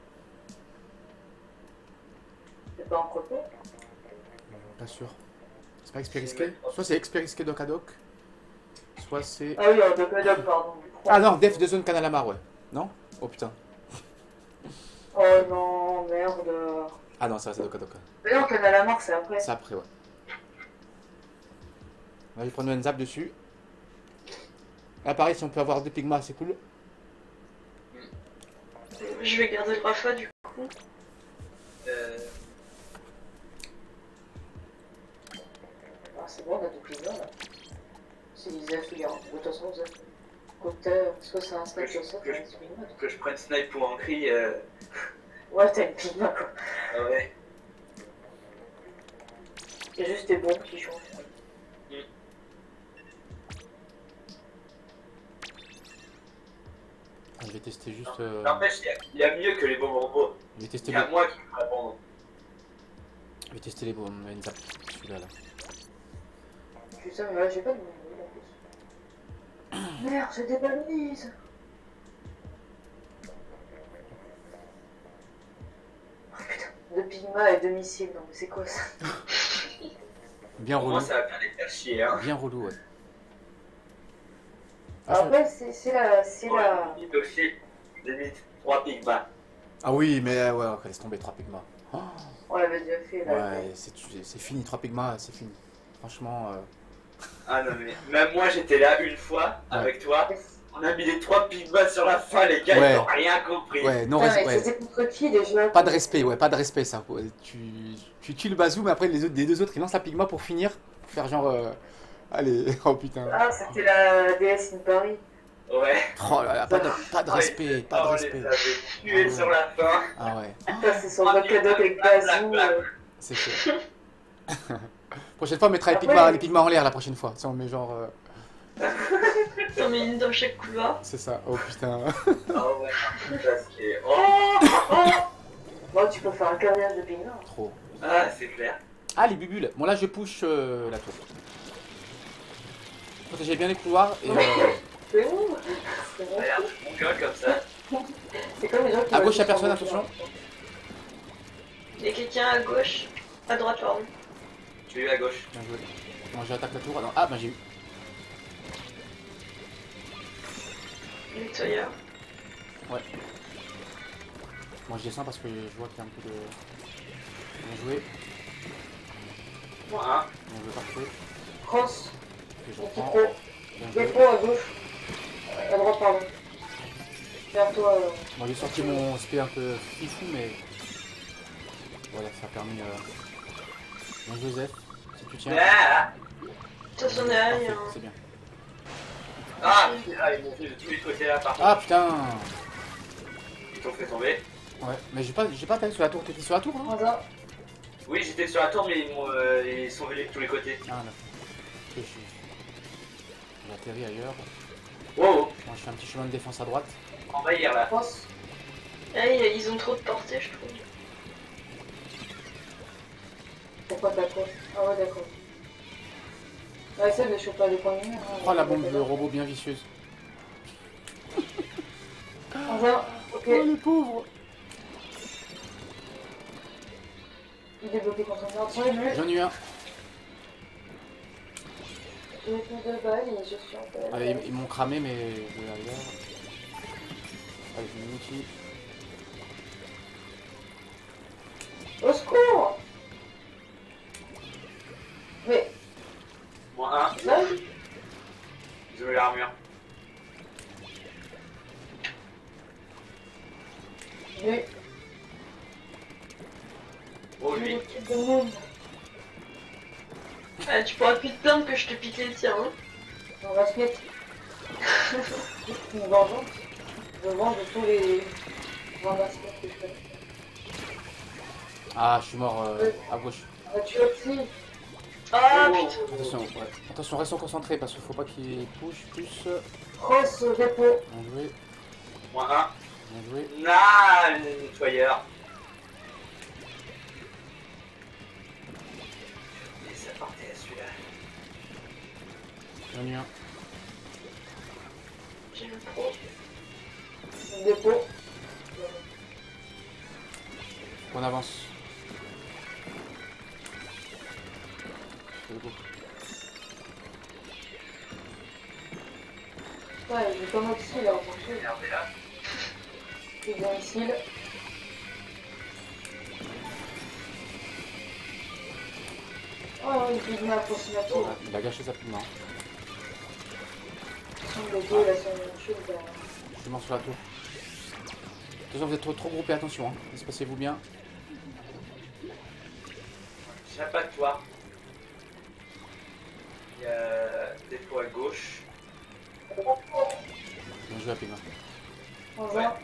C'est pas en croquet. Pas sûr. C'est pas expé risqué. Soit c'est expé risqué de Kadok, soit c'est. Ah oui, de Paddock, pardon. Ah non, def de zone Canalamar, ouais. Non? Oh putain. Oh non, merde. Ah non, ça c'est Dokadok. Mais non, Canalamar, c'est après. C'est après, ouais. On va lui prendre une zap dessus. Là, pareil, si on peut avoir 2 pigmas, c'est cool. Je vais garder le Rafa du coup. Ah, c'est bon, on a 2 pigments là. C'est des œufs, il y a de toute façon, aux œufs. Côté, soit c'est un snack, soit c'est un pigment. Que je prenne snipe pour en cri. Ouais, t'as une pigment quoi. Ah ouais. Il y a juste des bombes qui changent. Je vais tester juste. N'empêche, il y a mieux que les bons robots. Je vais tester Il y a moi qui me réponds. Je vais tester les bombes Enzap. Celui-là là. Putain, mais là j'ai pas de monde en plus. Merde, j'ai des balises. Oh putain, 2 Pigma et 2 missiles, non mais c'est quoi ça? Bien Pour moi, relou. ça va bien les faire chier, hein. Bien relou, ouais. Ah, Après, c'est la... Limite aussi, limite 3 Pigma. ah oui, mais ouais, laisse tomber 3 Pigma. Oh, On l'avait déjà fait là. ouais, c'est fini, 3 Pigma, c'est fini. Franchement. Ah non, mais même moi j'étais là une fois avec toi. On a mis les 3 Pigma sur la fin, les gars, Ouais. ils n'ont rien compris. Ouais, non, Putain, mais ouais. c'était contre qui les joueurs? Pas de respect, ouais, pas de respect ça. Ouais, tu tues le bazou, mais après les deux autres ils lancent la Pigma pour finir, pour faire genre. Allez, oh putain. Ah, c'était la DS in Paris. Ouais. Oh là là, pas de respect, pas de On respect. les avait tués sur la fin. Ah ouais, Putain, c'est son cadeau avec Bazou. c'est fait. Prochaine fois on mettra les Pigma en l'air la prochaine fois. Ça on met genre. T'en mets une dans chaque couloir. C'est ça, oh putain. Oh ouais, ça c'est... Oh Bon, tu peux faire un carrière de Pigma. Trop. Ah, c'est clair. Ah, les bubules. Bon, là je push la tour. Protégez bien les couloirs et. C'est où? C'est bon. Regarde, mon gueule comme ça. C'est comme les gens qui... À veulent gauche, y'a tout personne, faire. attention. Il y a quelqu'un à gauche. À droite, pardon. Tu l'as eu à gauche. Bien joué. Bon, j'attaque la tour. Ah, non. Ah, bah j'ai eu. Nettoyeur. Moi je descends parce que je vois qu'il y a un peu de. Bien joué. Moi, hein. Bien joué, parfait. Cross, Et je mon petit reprends. pro. Bien Les joué. pros à gauche. À droite, pardon. Vers toi. Bon, j'ai sorti mon SP un peu fifou, mais. Voilà, ça a permis. Bien Joseph, si tu tiens. Ah, Ça sonne à Parfait, rien. c'est bien. ah, ils m'ont fait de tous les côtés là par contre. Ah putain. Ils t'ont fait tomber. Ouais, mais j'ai pas attaqué sur la tour. T'étais sur la tour, hein? Rosa. Oui, j'étais sur la tour, mais ils sont venus de tous les côtés. Ah, là. Ok, j'ai atterri ailleurs. Wow, Moi, je fais un petit chemin de défense à droite. envahir là. Cross. Ah, ils ont trop de portée, je trouve. Pourquoi t'as cross? Ah ouais, d'accord. Ouais, essaie de choper les points de lumière. Hein. Oh, la bombe de robot bien vicieuse. Rosa, ok. Oh, les pauvres. Il est bloqué contre son ordre. J'en ai J'en ai eu un. J'ai plus de balles et je suis en fait. Allez, ils m'ont cramé, mais je vais ailleurs. Allez, j'ai une outil. Au secours! Mais, Moi, un. là, Ils ont eu l'armure. lui, Oh, lui, lui. le petit de monde. Ah, tu pourras plus te plaindre que je te pique les tiens, hein. On va se mettre une vengeance. Je venge tous les vengeances que je fais. Ah, je suis mort à gauche. On va tuer aussi. Ah, Oh, putain. Attention, ouais. Attention, restons concentrés parce qu'il faut pas qu'il push plus. Cross au dépôt. Bien joué, Moi, un. bien joué. Ah, le nettoyeur. Et ça partait celui-là. J'en ai eu un. J'ai le pro. Au dépôt. On avance. Go. Ouais, j'ai pas mal ici là, en fait. Regardez là. Il vient ici. Là. Oh, il peut venir approximatif. Il a gâché sa pile, non. Son bébé, là, son chose. Je suis mort sur la tour. Attention, vous êtes trop groupés, attention. Hein. Espacez-vous bien. J'ai pas de toi. Il y a des poids à gauche. Bien joué à Pigma. On va.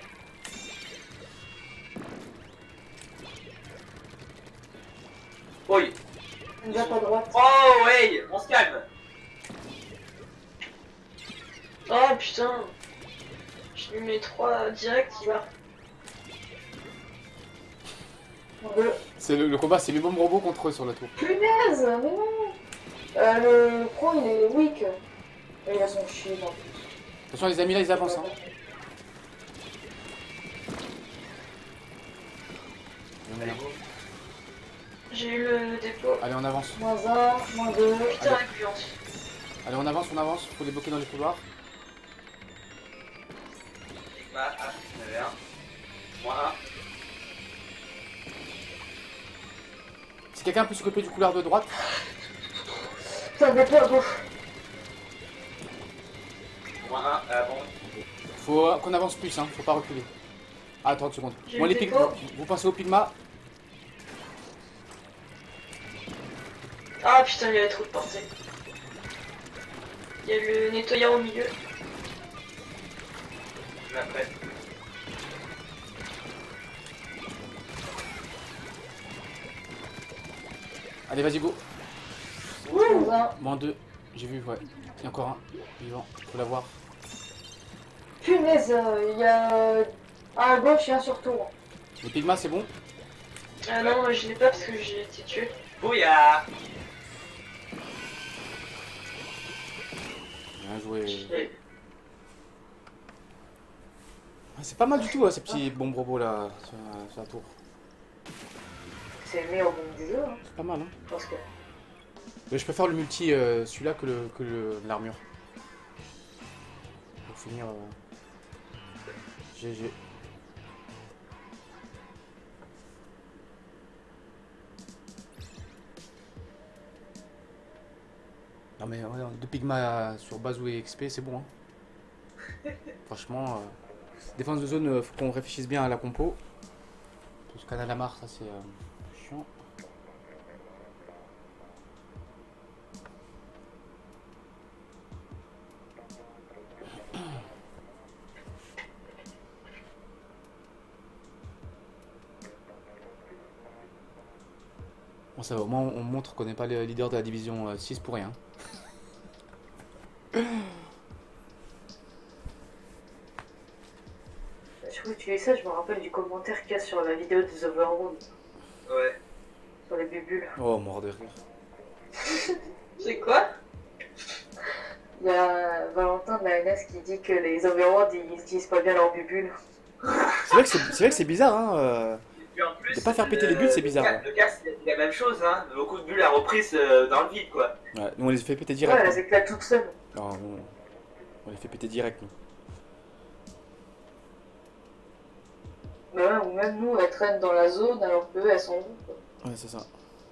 Oui. On va à droite. Oh, ouais, on se calme. Oh, putain. Je lui mets 3 direct, il va. C'est le combat, c'est les bombes robots contre eux sur la tour. Punaise, mais non. Le pro, il est weak. Et il a son shield en plus. Attention les amis, là ils avancent. Hein. J'ai eu le dépôt. Allez, on avance. -1, -2. Putain, la puissance. Allez, on avance, faut les bloquer dans les couloirs. Sigma, ah, j'en avais un. Moins 1. Si quelqu'un peut s'occuper du couloir de droite. Putain, dépôt à gauche. Moins 1, ah bon. Faut qu'on avance plus, hein, faut pas reculer. Ah, 30 secondes. J'ai Bon, le les dépôt. vous pensez au Pigma. Ah putain, il y avait trop de portée. Il y a le nettoyant au milieu. Je m'apprête. Allez, vas-y, go. -1. -2. J'ai vu, ouais. Il y a encore un. Vivant, faut l'avoir. Punaise, il y a un à gauche et un sur tour. Les Pigma, c'est bon. Ah non, moi je l'ai pas parce que j'ai été tué. Bouya. Bien joué. J'ai- Ah, c'est pas mal du tout, hein, ces petits bombes robots là, sur la tour. C'est le meilleur bombe du jeu, hein, C'est pas mal, hein. parce que... Mais je préfère le multi, celui-là, que l'armure. Pour finir. GG. Non mais ouais, 2 Pigma sur Bazou et XP, c'est bon. Hein. Franchement, défense de zone, faut qu'on réfléchisse bien à la compo. Parce que Kanalamar, ça c'est chiant. Bon, ça va, au moins on montre qu'on n'est pas le leader de la division 6 pour rien. Je trouve que tu dis ça, je me rappelle du commentaire qu'il y a sur la vidéo des Overworld, Ouais. sur les bubules. Oh, mort de rire. C'est quoi? Il y a Valentin de la NS qui dit que les Overworld, ils utilisent pas bien leurs bubules. C'est vrai que c'est bizarre, hein. Et puis en plus, De pas faire péter les bulles, c'est bizarre, hein. Le cas, c'est la même chose, hein. Beaucoup de bulles à reprise dans le vide, quoi. Ouais, nous on les fait péter Ouais, direct. elles hein. éclatent toutes seules. Non, nous, on les fait péter direct, nous. Ouais, ou même nous, elles traînent dans la zone alors qu'eux, elles sont où, quoi. Ouais, c'est ça.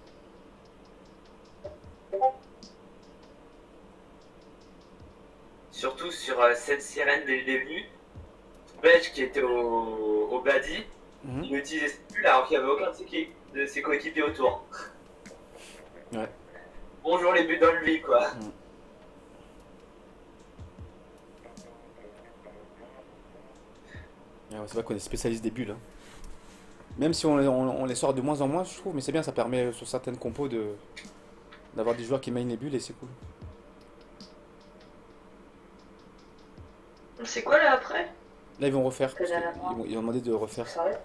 Surtout sur cette sirène dès le début. Belge qui était au Badi, Mhm. il n'utilisait plus alors qu'il n'y avait aucun de ses coéquipiers autour. Ouais. Bonjour les buts dans le vide, quoi. Ouais, c'est vrai qu'on est spécialiste des bulles. Hein. Même si on les sort de moins en moins, je trouve, mais c'est bien, ça permet sur certaines compos d'avoir des joueurs qui mainent les bulles et c'est cool. C'est quoi là après? Là, ils vont refaire. Que j'allais voir. Ils vont demander de refaire. Sérieux?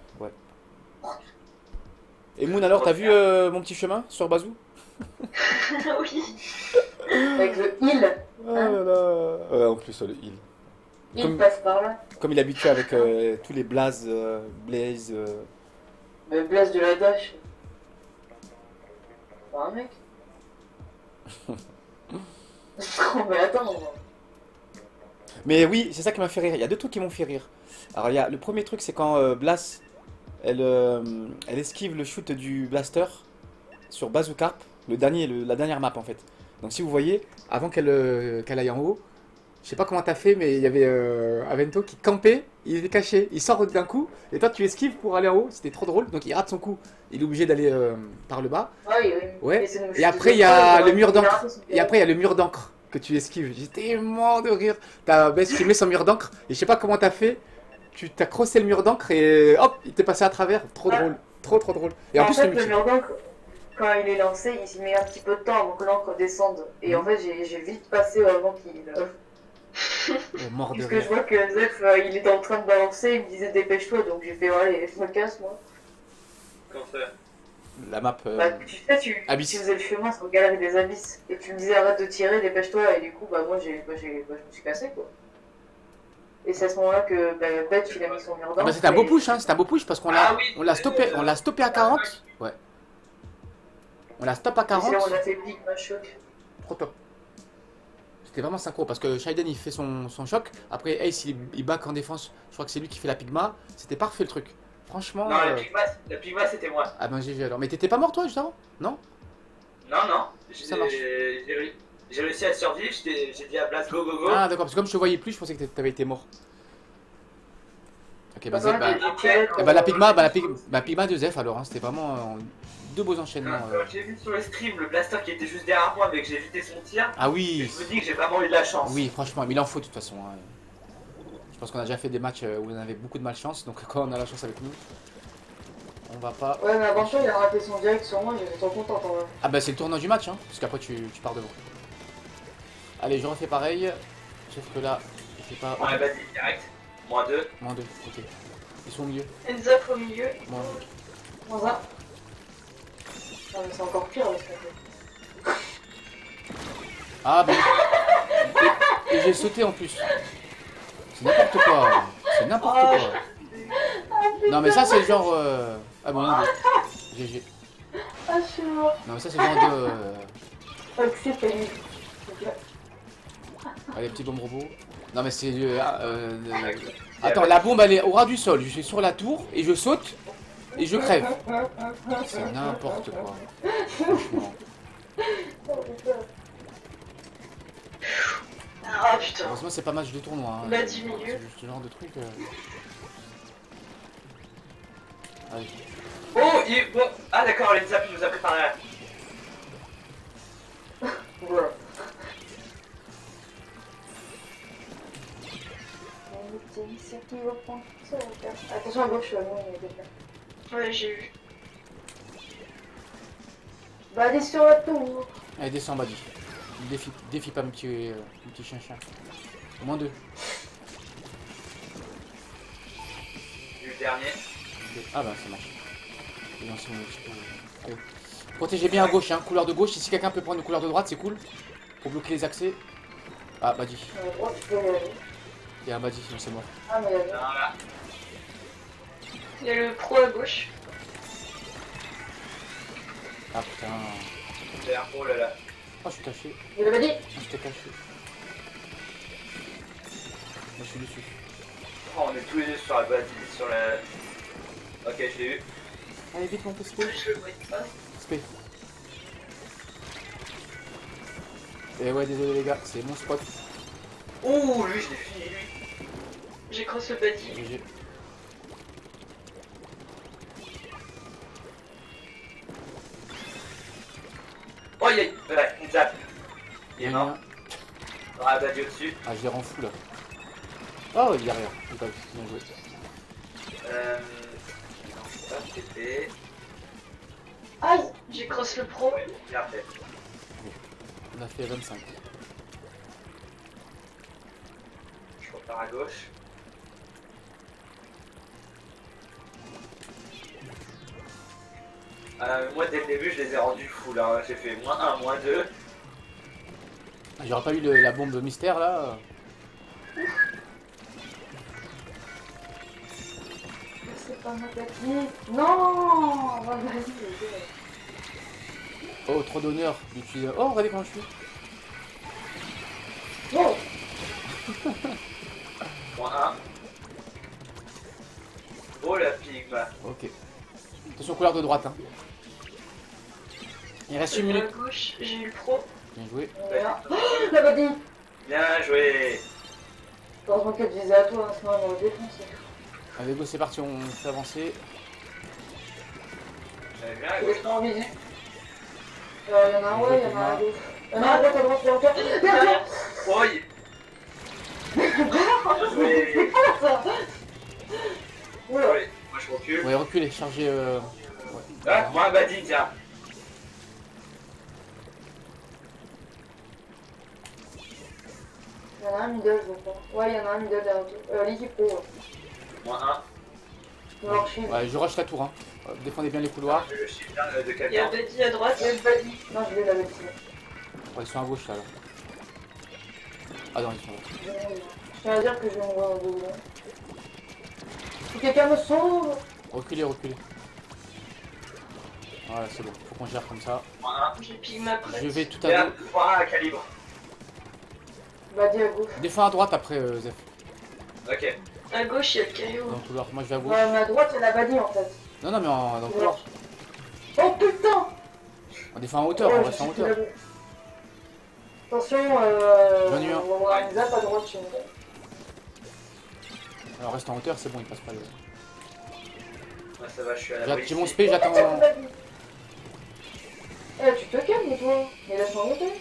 Et Moon, alors, t'as vu mon petit chemin sur Bazou? Oui. Avec le heal, Oh là là. Ouais, en plus, le heal. il Comme- passe par là. Comme il est habitué avec tous les Blaze, Blaze. Le Blaze de la Dash. C'est pas un mec. Oh, mais attends. Mais oui, c'est ça qui m'a fait rire. Il y a deux trucs qui m'ont fait rire. Alors, il y a, le premier truc, c'est quand Blast, elle esquive le shoot du Blaster sur Bazookarp, la dernière map en fait. Donc, si vous voyez, avant qu'elle aille en haut, je sais pas comment t'as fait, mais il y avait Avento qui campait, il était caché, il sort d'un coup, et toi tu esquives pour aller en haut, c'était trop drôle, donc il rate son coup, il est obligé d'aller par le bas. Ouais. Et après, il y a le mur d'encre. Et après, il y a le mur d'encre que tu esquives. J'étais mort de rire. T'as Bess qui met son mur d'encre. Et je sais pas comment t'as fait. Tu t'as crossé le mur d'encre et hop, il t'est passé à travers. Trop drôle. Trop drôle. Et en En plus, fait, le le mur d'encre, quand il est lancé, il s'y met un petit peu de temps avant que l'encre descende. Et en fait, j'ai vite passé avant qu'il. Mort de Parce que rire. je vois que Zef, il était en train de balancer, il me disait dépêche-toi, donc j'ai fait ouais, allez, je me casse moi. Comment ça? La map. Bah, tu sais, tu Abyss. faisais le chemin sur Galerie des Abysses, et tu me disais arrête de tirer, dépêche-toi, et du coup, bah, moi, je me suis cassé, quoi. Et c'est à ce moment-là que bah, Betch, il a mis son mur Ah bah c'était un beau push, hein, c'était un beau push parce qu'on l'a Ah oui, on l'a stoppé à 40. Ouais. On l'a stoppé à Et c'est 40. là où on a fait Big Match Shock. Trop top. C'était vraiment synchro parce que Shaiden il fait son choc. Après Ace il back en défense. Je crois que c'est lui qui fait la Pigma. C'était parfait le truc. Franchement. Non, la Pigma c'était moi. Ah ben GG alors. Mais t'étais pas mort toi juste avant? Non? Non, non, Ça marche. j'ai réussi à survivre, j'ai dit à Blast go go go. Ah d'accord, parce que comme je te voyais plus, je pensais que t'avais été mort. Ok, bah, Bah, bah, j'ai tiré eh bah, la Pigma, bah, Pigma de Zef alors, hein, c'était vraiment deux beaux enchaînements. J'ai vu sur le stream le blaster qui était juste derrière moi mais que j'ai évité son tir. Ah Et oui, je me dis que j'ai vraiment eu de la chance. oui, franchement, mais il en faut de toute façon. Hein. Je pense qu'on a déjà fait des matchs où on avait beaucoup de malchance, donc quand on a la chance avec nous, on va pas. Ouais, mais avant ça, il a raté son direct sur moi, j'étais trop content quand même. Ah bah c'est le tournant du match, hein, parce qu'après tu pars devant. Allez, je refais pareil, sauf que là, je sais pas. Ouais, vas-y, direct. Moins 2. Moins 2, ok. Ils sont au milieu. Enzap au milieu. Moins Moins un. Non, mais c'est encore pire, parce que... Ah bah. Et j'ai sauté en plus. C'est n'importe quoi. C'est n'importe quoi. Non mais ça c'est le genre. Ah bon, GG. Ah, je suis mort. Non mais ça c'est le genre de. Oxy, t'as eu. Allez, petit bombe robot. Non mais c'est. Attends, la bombe elle est au ras du sol. Je suis sur la tour et je saute et je crève. C'est n'importe quoi. Franchement. Ah putain. Heureusement c'est pas match de tournoi. Hein. Bah, 10 milieux. C'est juste ce genre de truc. Allez. Oh, bon. Ah d'accord, les Zap il nous a préparé. Voilà. Attention à gauche, moi, il y a quelqu'un. Ouais, j'ai vu. Bah, allez sur la tour. Allez, descends, Badi. Défie pas mon petit chien-chien. Au moins 2. Le dernier. Ah bah ça marche. Et on s'en met un petit peu. Allez. Protégez bien à gauche, hein. Couleur de gauche. Et si quelqu'un peut prendre une couleur de droite, c'est cool. Pour bloquer les accès. Ah, Badi. À droite, tu peux y aller. Il y a un Badi, sinon c'est mort. Ah, mais Voilà. Il y a le pro à gauche. Ah putain. Derrière, oh là là. Oh, je suis caché. je l'avais dit. Ah, j'étais caché. Moi, je suis dessus. Oh, on est tous les deux sur la base, sur la... Ok, je l'ai eu. Allez, vite, mon SP. Je le vois pas. SP. Et ouais, désolé les gars, c'est mon spot. Ouh, lui, je l'ai fini, lui. J'ai cross le body. GG. Oh, il y a... Ouais, une Zap. Il est Rien. mort. Ah, bah, Dieu dessus. Ah, je les rends fou là. Oh, il y a rien. J'ai pas vu. Bien joué. Non, c'est pas pété. Aïe. J'ai cross le pro. Bien fait. On a fait 25. Je repars à gauche. Moi, dès le début, je les ai rendus fous, là. J'ai fait moins 1, moins 2. J'aurais pas eu la bombe mystère là. C'est pas ma technique. Non. Bah, vas-y, Oh, trop d'honneur d'utiliser. Oh, regardez comment je suis. non. Moins 1. Oh, la Pigma. Ok. Attention, couleur de droite. Hein. Il reste une À minute. gauche, j'ai eu le pro. Bien joué. Voilà. La body. Bien joué. Heureusement qu'elle visait à toi, hein, sinon elle m'aurait défoncé. Allez, go, c'est parti, on fait avancer. J'avais bien à Il gauche. est en visu. Il y en a un, ouais, il y en a un à gauche. Il y en a un à droite, à droite, derrière toi. Derrière toi. Oh, bien joué. Oula. Ouais, moi, je recule. Ouais, reculez, chargez. Ah, moi, un Badi, tiens. Ouais, en a un middle, je crois. Ouais, il y en a un middle derrière toi. L'équipe pro, ouais. Moins 1. Non, je suis. Ouais, je rush la tour, hein. Défendez bien les couloirs. Je suis bien de Il y a quelqu'un. Buddy à droite. Il y a le Buddy. Non, je l'ai la bêtise. Ouais, ils sont à gauche là. Ah non, ils sont là. Je tiens à dire que je vais mourir en deux secondes. Faut que quelqu'un me sauve. Reculez, reculez. Voilà, c'est bon. Faut qu'on gère comme ça. Moins J'ai pigé ma prête. Je vais tout 1. à Bien, l'heure. moins 1 à calibre. Buddy à gauche. Défends à droite après, Zef. Ok. À gauche, il y a le caillou. Dans le couloir. Moi, je vais à gauche. Ouais, mais à droite, il y a la Buddy en fait. Non, non, mais dans le couloir. Oh putain! On défend en hauteur, Ouais, on je reste en suis hauteur. plus là-bas. Attention, J'en ai eu un. on va avoir une zap à droite chez nous. Alors, reste en hauteur, c'est bon, il passe pas le. Ouais, ça va, je suis à la J'ai mon spé, j'attends. Eh, tu te calmes toi. Mais laisse-moi monter.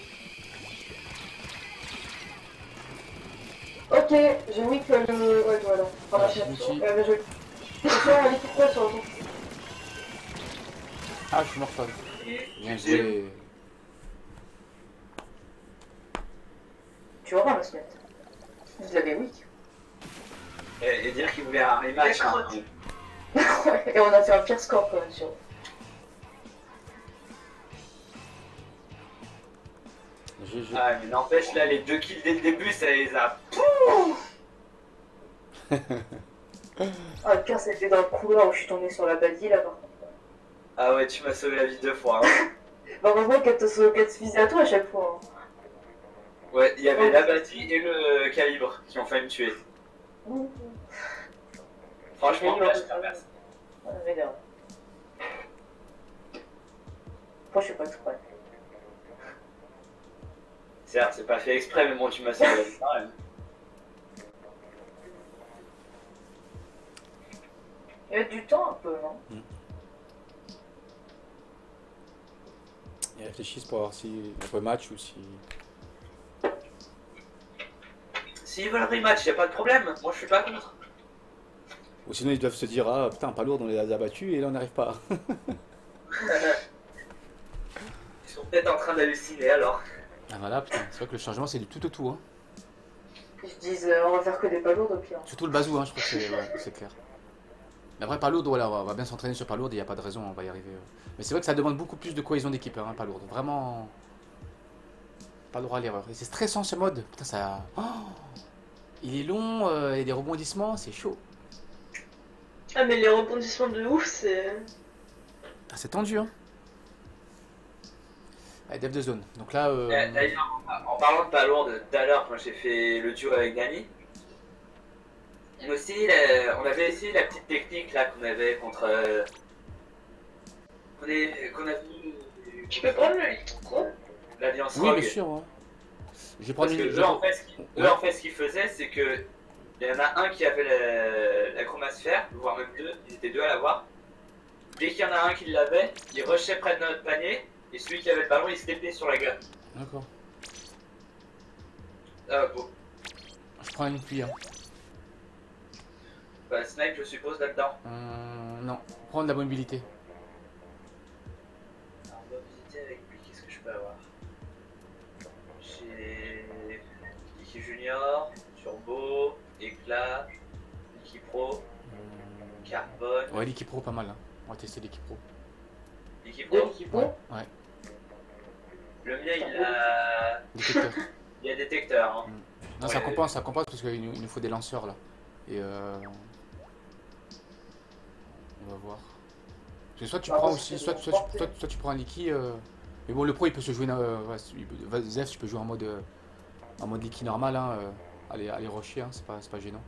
Ok, j'ai weak le... Ouais, voilà. Enfin, la chaîne. Outil. Bien joué. Attention, l'équipe pro sur le tour. Ah, je suis mort, ça. Bien joué. Tu auras ma semaine. Vous l'avez weak. Et dire qu'il voulait un rematch. La Hein. crotte. Et on a fait un pire score quand même sur. Ah, mais n'empêche, là, les 2 kills dès le début, ça les a. Ah, le pire, c'était dans le couloir où je suis tombé sur la Buddy là par contre. Ah ouais, tu m'as sauvé la vie 2 fois. Hein. Bah, heureusement qu'elle te visait à toi à chaque fois. Hein. Ouais, il y avait la Bati et le calibre qui ont failli me tuer. Franchement, là, je te remercie. Ouais, mais non. Moi, je suis pas exprès. Certes, c'est pas fait exprès, mais bon, tu m'as sauvé la vie quand même. Il y a du temps un peu, non? Ils réfléchissent pour voir si on peut match ou si. S'ils veulent rematch, y a pas de problème. Moi, je suis pas contre. Ou sinon ils doivent se dire ah putain pas lourd on les a abattus et là on n'arrive pas. Ils sont peut-être en train d'halluciner alors. Ah voilà putain, c'est vrai que le changement c'est du tout au tout hein. Ils se disent, on va faire que des pas lourds au pire. Surtout le bazou hein, je crois que c'est clair. Mais après pas lourd, voilà, on va bien s'entraîner sur pas lourd, il n'y a pas de raison, on va y arriver. Mais c'est vrai que ça demande beaucoup plus de cohésion d'équipe, hein, pas lourd. Vraiment. Pas le droit à l'erreur. Et c'est stressant ce mode. Putain ça. Oh, il est long, et des rebondissements, c'est chaud. Ah, mais les rebondissements de ouf, c'est. Ah, c'est tendu hein. Allez, dev de zone. Donc là. D'ailleurs, en parlant de pas lourd, tout à l'heure, quand j'ai fait le duo avec Dani, on avait essayé la petite technique là qu'on avait contre. Qu'on a vu. Tu peux prendre le litre pro? L'Alliance Oui, Rogue. bien sûr. Hein. Je vais prendre Parce que une. eux, en fait, ce qu'ils faisaient, c'est que. Il y en a un qui avait la chromasphère, voire même deux, ils étaient deux à l'avoir. Dès qu'il y en a un qui l'avait, il rushait près de notre panier, et celui qui avait le ballon, il se tapait sur la gueule. D'accord. Ah, bon. Je prends une cuillère. Bah, snipe, je suppose, là-dedans. Non. Prendre de la mobilité. Alors, on va visiter avec lui, qu'est-ce que je peux avoir? J'ai. Iki Junior, Turbo, Éclat, Iki Pro, Carbone. Ouais, l'équipe pro pas mal. Hein. On va tester l'équipe pro. Iki Deux Pro. qui Ouais. vont. Ouais. Le mien, il a. Détecteur. Il y a détecteur. Hein. Non, Ouais. ça compense parce qu'il nous faut des lanceurs là. Et on va voir. Parce que soit tu Ah, prends ouais, aussi, c'est soit, bon. soit tu prends un liquide. Mais bon, le pro il peut se jouer. Zef, tu peux jouer en mode liquide normal. Hein, aller rusher, hein, c'est pas gênant.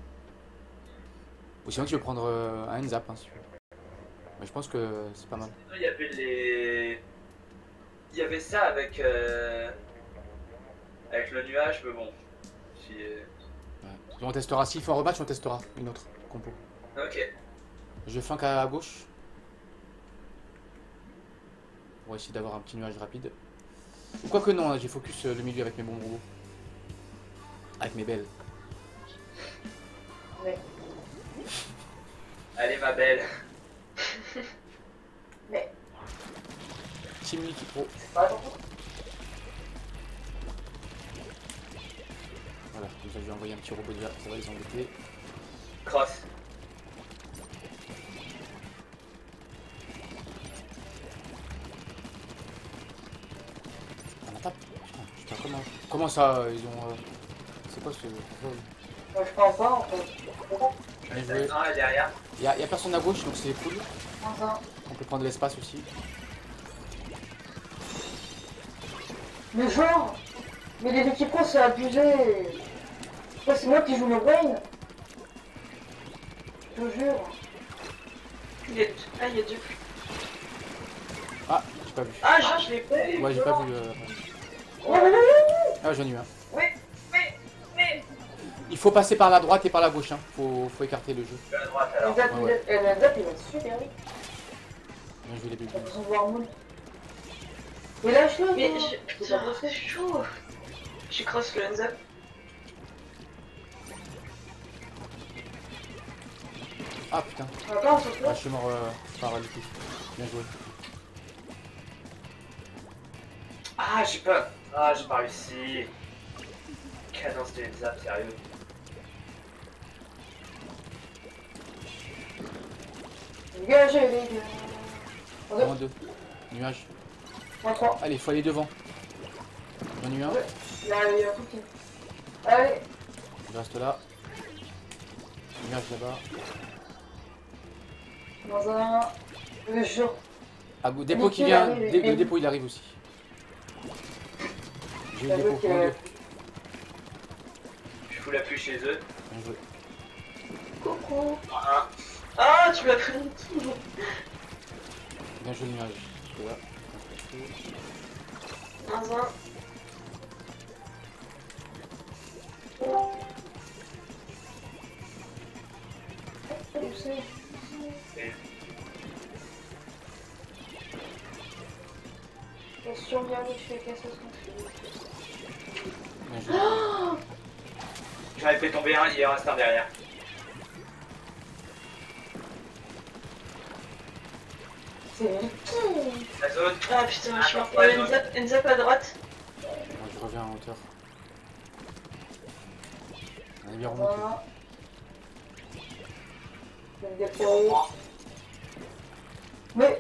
Ou sinon tu veux prendre un Enzap hein, si tu veux. Mais je pense que c'est pas mal. Sinon, il y avait les. Il y avait ça avec. Avec le nuage, mais bon. Si, Ouais. On testera. S'il faut un rematch, on testera une autre compo. Ok. Je flanque à gauche. On va essayer d'avoir un petit nuage rapide. Quoique non, hein, j'ai focus le milieu avec mes bons robots. Avec mes belles. Mais, Allez, ma belle. mais, Team Liquid Pro. c'est pas attention. Voilà, comme ça je vais envoyer un petit robot déjà, ça va les embêter. Cross. On attaque. Putain, comment ça, ils ont... C'est quoi ce... Moi, je prends pas en fait. Bien joué. Un là derrière. Y a personne à gauche, donc c'est cool. Enfin, On peut prendre de l'espace aussi. mais genre, mais les équipes pro c'est abusé. Ouais, c'est moi qui joue le brain. Je te jure. Il y a... Ah, il y a deux. Ah, j'ai pas vu. Ah, genre, je l'ai pas vu. Ouais, j'ai pas vu. Ah, j'en ai eu un. Oui. Il faut passer par la droite et par la gauche, hein. Faut écarter le jeu. Je vais à droite alors. La date il va être super vite. Bien joué les bébés. T'as besoin de voir Moon. Mais lâche-le. Mais toi. je... C'est Putain, pas c'est possible. chaud. Je cross le hands up. Ah putain, On va pas en sortir. ah, je suis mort par le coup. Bien joué. Ah, j'ai pas. Ah, j'ai pas réussi. Cadence de zap, sérieux. Dégagez les gars. Moins 2. Nuage. Moins 3. Allez, faut aller devant. J'en ai eu un. Il y a un tout petit. Allez. Je reste là. Nuage là-bas. Dans un. Le jour. Ah, dépôt qui vient. Le dépôt il arrive aussi. J'ai eu le dépôt. Moins 2. Je fous la pluie chez eux. Bien joué. Coucou. Un. Ah, tu m'as pris une kill. Bien joué le nuage. Je suis là. Dans un. Je sais. Question bien, je fais casser son fil. Bien joué. J'en ai fait tomber un, il en reste un derrière. C'est qui? La zone. Ah putain, je suis mort. Ouais, Hands up à droite. Moi je reviens en hauteur. On est bien remonté. Voilà. Je vais me déterrer. Mais.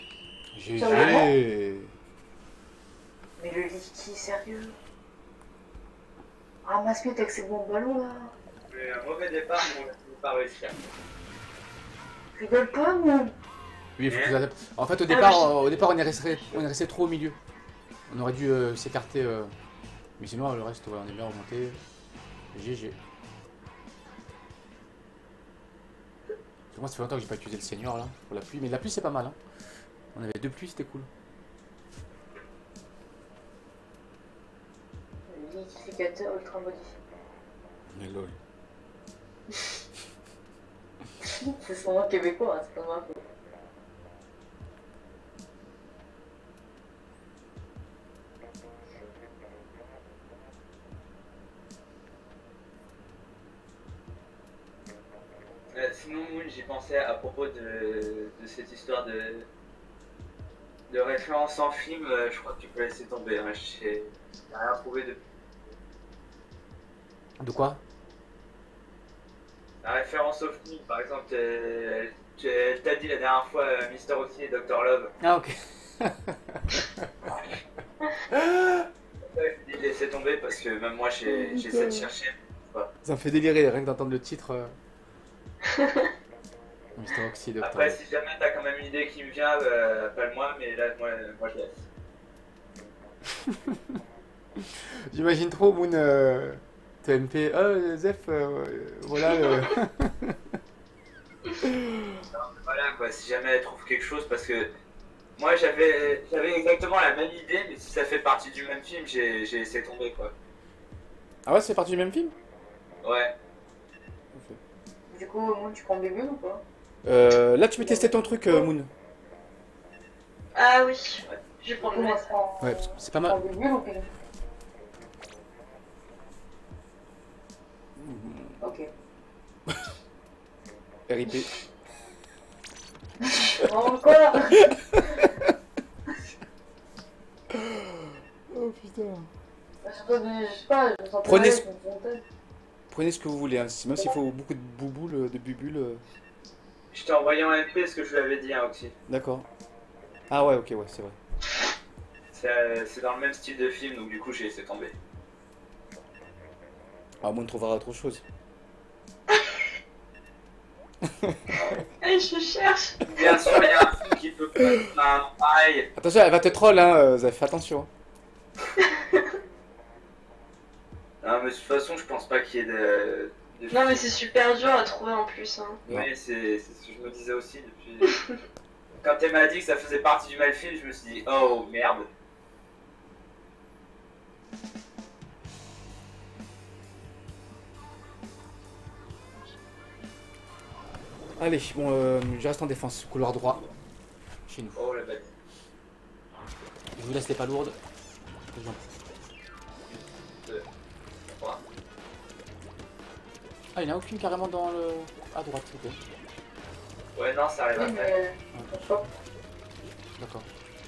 GG. Mais le Licky, sérieux? Ramasse-le avec ces bons ballons là. Mais un mauvais départ, mais on n'a pas réussi. Rigole pas, mon. Oui, il faut que je adapte. En fait, au départ, on est resté trop au milieu. On aurait dû s'écarter. Mais sinon, le reste, ouais, on est bien remonté. GG. Moi, ça fait longtemps que j'ai pas utilisé le senior là pour la pluie, mais la pluie c'est pas mal. Hein. On avait 2 pluies, c'était cool. Liquificateur ultra modifié. Mais lol. C'est son nom québécois, hein, c'est pas mal. Sinon, Moon, j'y pensais à propos de cette histoire de référence en film. Je crois que tu peux laisser tomber. Hein. J'ai rien trouvé de. De quoi? La référence au film, par exemple, elle t'a dit la dernière fois Mister Aussi et Dr. Love. Ah, ok. Ouais, je dis de laisser tomber parce que même moi j'essaie de chercher. Ça me fait délirer rien que d'entendre le titre. Mister Oxy, Dr. Après, si jamais t'as quand même une idée qui me vient, appelle-moi, mais là, moi je laisse. J'imagine trop Moon TMP. Zef, voilà le. Voilà quoi, si jamais elle trouve quelque chose, parce que moi j'avais exactement la même idée, mais si ça fait partie du même film, j'ai laissé tomber quoi. Ah ouais, c'est parti du même film? Ouais. Du coup, moi, tu prends bébé ou pas? Là, tu peux tester ton truc, Moon. Ah oui. Je vais prendre le Comment mettre. Ouais, parce que c'est pas mal. bébé ou pas? Ok. RIP. Encore. Oh putain. Surtout, je sais pas, je me sens Prenez mal, ce- je me sentais. Prenez ce que vous voulez, hein. Même s'il faut beaucoup de bouboules, de bubules. Je t'ai envoyé en MP ce que je lui avais dit, hein, Oxy. D'accord. Ah ouais, ok, ouais, c'est vrai. C'est dans le même style de film, donc du coup j'ai laissé tomber. Ah, moi, on trouvera autre chose. Eh, je cherche. Bien sûr, il y a un film qui peut pas. Non, pareil. Attention, elle va te troll, hein, Zef, fais attention. Non, mais de toute façon, je pense pas qu'il y ait de Non, mais c'est super dur à trouver en plus. Hein. Oui, c'est ce que je me disais aussi depuis. Quand elle m'a dit que ça faisait partie du Malfil, je me suis dit, oh merde. Allez, bon, je reste en défense, couloir droit. Chez nous. Oh la bête. Je vous laisse les pas lourdes. Trois. Ah, il n'y en a aucune carrément dans le. À droite, ok. Ouais, non, ça arrive Oui, après. mais. On chope. D'accord.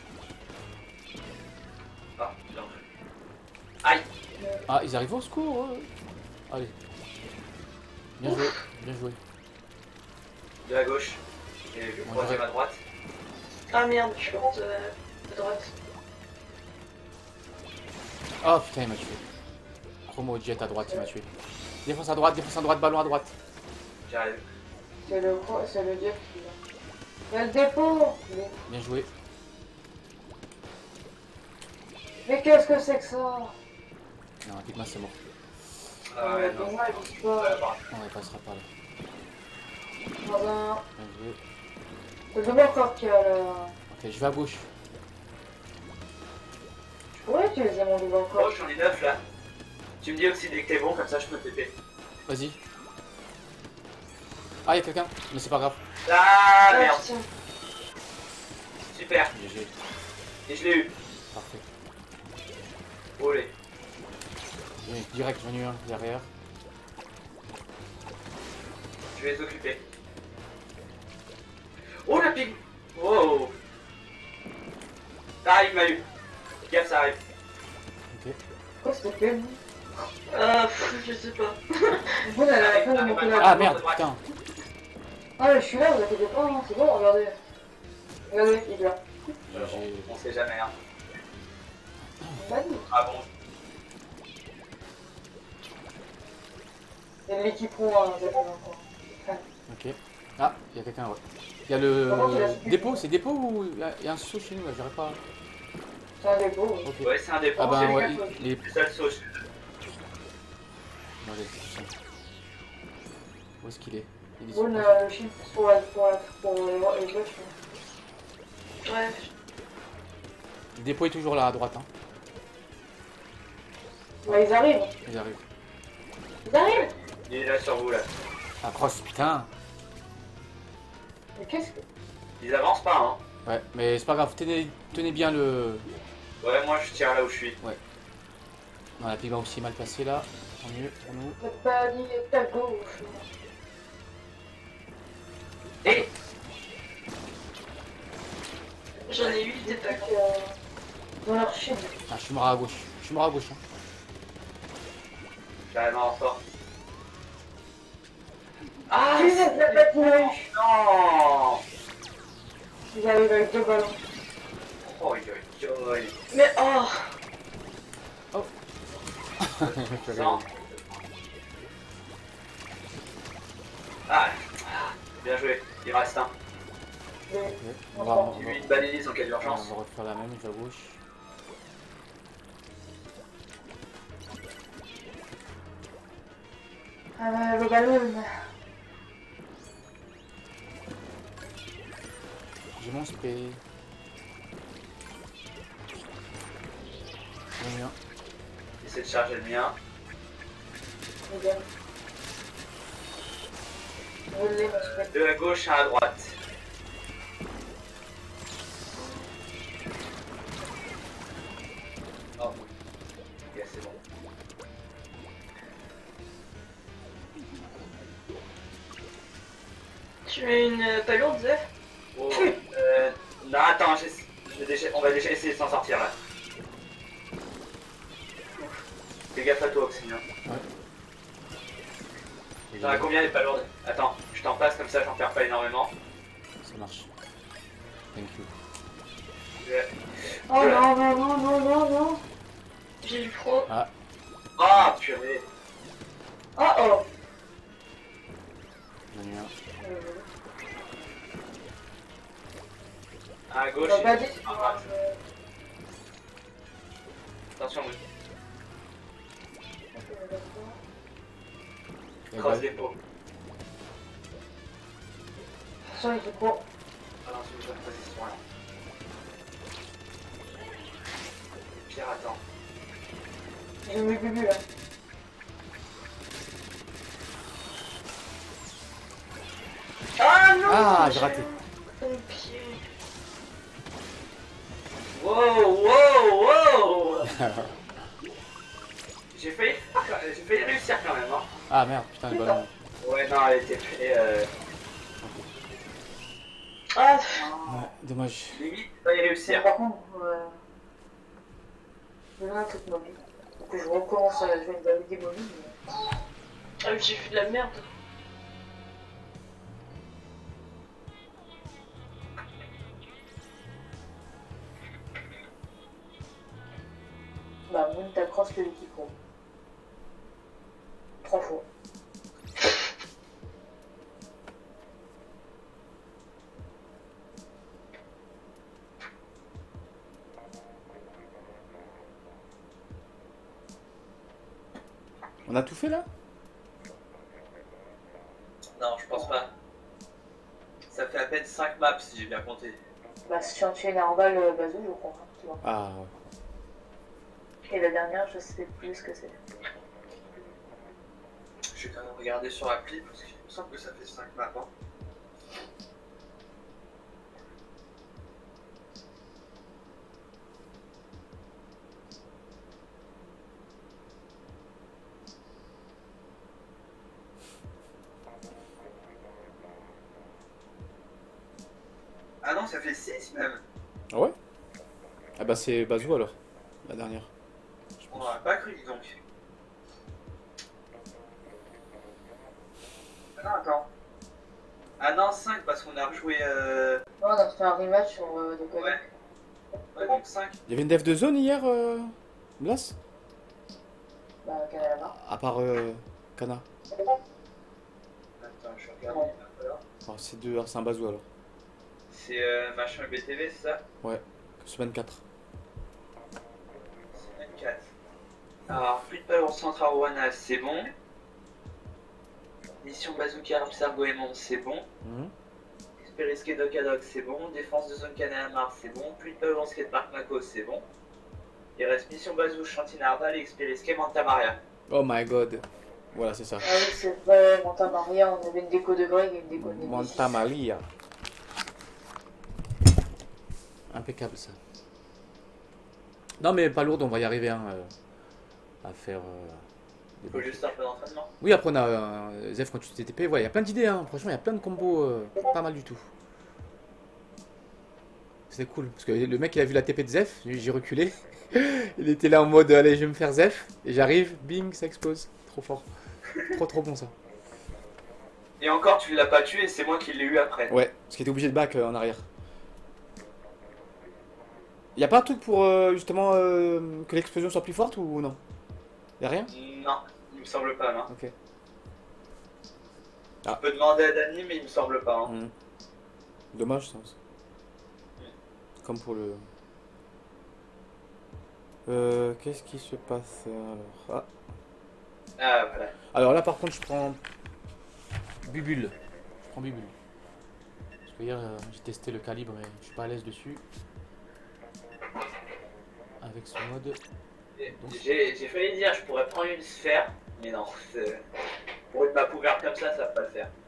Ah, bien. Aïe. Ah, ils arrivent au secours. Allez. Bien joué, bien joué. De la gauche. Et le Bon, troisième à droite. Ah merde, je suis porte à droite. Oh putain, il m'a tué. Chromo Jet à droite, il m'a tué. Défense à droite, ballon à droite. J'arrive. C'est le dieu qui va. Il y a le dépôt. Bien joué. Mais qu'est-ce que c'est que ça? Non, Pigma c'est mort. Ah ouais, non. Moi, je sais Ouais, pas. bah, Non, il passera pas là. Dans un. Bien joué. C'est le double encore qui a le. Ok, je vais à gauche. Je pourrais utiliser mon double Oh, encore. j'en ai 9 là. Tu me dis aussi dès que t'es bon, comme ça je peux TP. Vas-y. Ah, il y a quelqu'un, mais c'est pas grave. Ah Ah, merde, putain. super. GG. Et je l'ai eu. Parfait. Olé. Direct, j'en ai eu un derrière. Je vais les occuper. Oh la pig. Wow. Ça arrive, m'a eu. Gaffe, ça arrive. Ok. Quoi, s'il te plaît? Je sais pas. Vous, elle a la fin de mon couloir. Ah merde, putain. Ah, mais je suis là, vous inquiétez pas, hein, c'est bon, regardez. Regardez, il est là. GG. On sait jamais, hein. On m'a dit. Ah bon. Il y a de l'équiperon, hein, vous avez encore. Ok. Ah, il y a quelqu'un, ouais. Il y a le dépôt, c'est dépôt ou il y a un saut chez nous là, j'aurais pas. C'est un dépôt. Oui. Ok. Ouais, c'est un dépôt. Ah bah c'est ouais, le les. seul sauce. Non, les- Où est-ce qu'il est? Il est Bon, sur- le chien pour les gauches. Ouais. Le dépôt est toujours là à droite, hein. Bah, ils arrivent. Ils arrivent. Ils arrivent. Il est là sur vous là. Ah, cross, putain. Mais qu'est-ce que. Ils avancent pas, hein. Ouais, mais c'est pas grave, tenez bien le. Ouais, moi je tire là où je suis. Non, la Pigma aussi mal passée là. Tant mieux pour nous. Le panier est à gauche. Et J'en ai 8 des Des packs. trucs dans leur chine. Ah, je suis mort à gauche. Je suis mort à gauche, hein. j'arrive en renfort. Ah Punaise, la patineuse. non. Ils arrivent avec deux ballons. Oh, yo. Mais oh. Non. Ah, bien joué, il reste un. Mais. On va, J'ai eu une balise en cas on d'urgence. va refaire la même, je vais à gauche. Le ballon. J'ai mon spray. Mon mien. J'essaie de charger le mien. Il gagne. Je l'ai, mon spray. De la gauche à la droite. Oh. Ok, c'est bon. Tu mets une palourde, Zef? Oh, non, attends, on va déjà essayer de s'en sortir là. Fais gaffe à toi aussi. Hein. Et T'en as combien les palourdes? Attends, je t'en passe comme ça, j'en perds pas énormément. ça marche. Thank you. Oh non, non, non, non, non, non. J'ai eu trop. Ah, purée. Oh oh. J'en ai eu un. À gauche. On va pas il- dire. Ah, attention, oui. Et Crosse bah, les pots. Attention, il fait court. Ah non, c'est une bonne position là. Pierre, attends. J'ai mis Bubu là. Ah non. Ah, j'ai raté. Mon pied. Wow, wow, wow. J'ai failli réussir quand même. Hein. Ah merde, putain, le ballon. Ouais, non, elle était fait. Ah. Ouais, dommage. Limite, failli réussir. Par contre, je veux un truc mobile. Donc je recommence à jouer une David mobile. Mais... Ah, j'ai fait de la merde. Bah, Moon t'accroche le Kiko. 3 fois. On a tout fait là? Non, je pense pas. Ça fait à peine 5 maps si j'ai bien compté. Bah, si tu en tues une arballes bazou, je crois. Tu vois. Ah ouais. Et la dernière, je sais plus ce que c'est. Je vais quand même regarder sur l'appli parce qu'il me semble que ça fait 5 maps. Hein. Ah non, ça fait 6 même. Ah ouais? Ah bah c'est Bazou alors, la dernière. Je On pense. n'aurait pas cru, dis donc. Ah non, attends. Ah non, 5 parce qu'on a rejoué. Non, on a fait un rematch sur des collègues. Ouais. Ouais, donc 5. Il y avait une dev de zone hier, Blas? Bah, Canada. À part Kana. Attends, je regarde. Ouais. Ah, c'est deux, c'est un Bazou alors. C'est machin BTV, c'est ça? Semaine 4. Semaine 4. Alors, plus de ballon central Wana, c'est bon. Mission Bazooka, Sargo Aimon, c'est bon. Expérience Doc, c'est bon. Défense de zone Canal Mars, c'est bon. Plus de ballon Skatepark Mako, c'est bon. Il reste Mission Bazou, Chantier Nardal et Expérience Manta Maria. Oh my god. Voilà, c'est ça. Ah oui, c'est vrai, Manta Maria, on avait une déco de Greg et une déco de Manta Maria. Impeccable ça. Non mais pas lourd, on va y arriver hein, à faire... Il faut juste un peu d'entraînement. Oui, après on a Zef quand tu t'es TP, ouais, il y a plein d'idées, hein. Franchement il y a plein de combos, pas mal du tout. C'était cool, parce que le mec il a vu la TP de Zef, j'ai reculé. Il était là en mode, allez je vais me faire Zef, et j'arrive, bing, ça explose. Trop fort. Trop bon ça. Et encore, tu l'as pas tué, c'est moi qui l'ai eu après. Ouais, parce qu'il était obligé de back en arrière. Y a pas un truc pour justement que l'explosion soit plus forte ou non? Y a rien? Non, il me semble pas, non. Ok. Tu peux demander à Dany, mais il me semble pas. Hein. Dommage ça. Comme pour le... qu'est-ce qui se passe alors? Ah, voilà. Alors là par contre je prends Bubule. Je prends Bubule. Parce que hier j'ai testé le calibre et je suis pas à l'aise dessus. Avec ce mode. J'ai failli dire je pourrais prendre une sphère, mais non. Pour une map ouverte comme ça va pas le faire.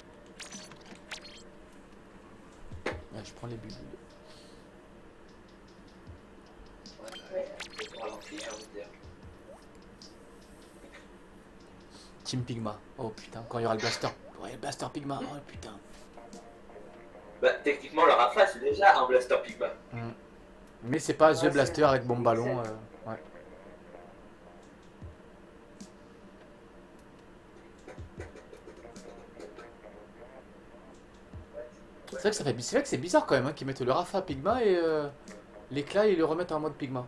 Ouais, je prends les Bubules. Ouais, pour ralentir, j'ai envie de dire. Team Pigma. Oh putain, quand il y aura le blaster. Ouais, le blaster Pigma. Oh putain. Bah, techniquement, le Rafa, c'est déjà un Blaster Pigma. Mais c'est pas Ouais, The Blaster avec bon ballon. Ouais. C'est vrai que c'est vrai que c'est bizarre quand même hein, qu'ils mettent le Rafa Pigma et l'éclat ils le remettent en mode Pigma.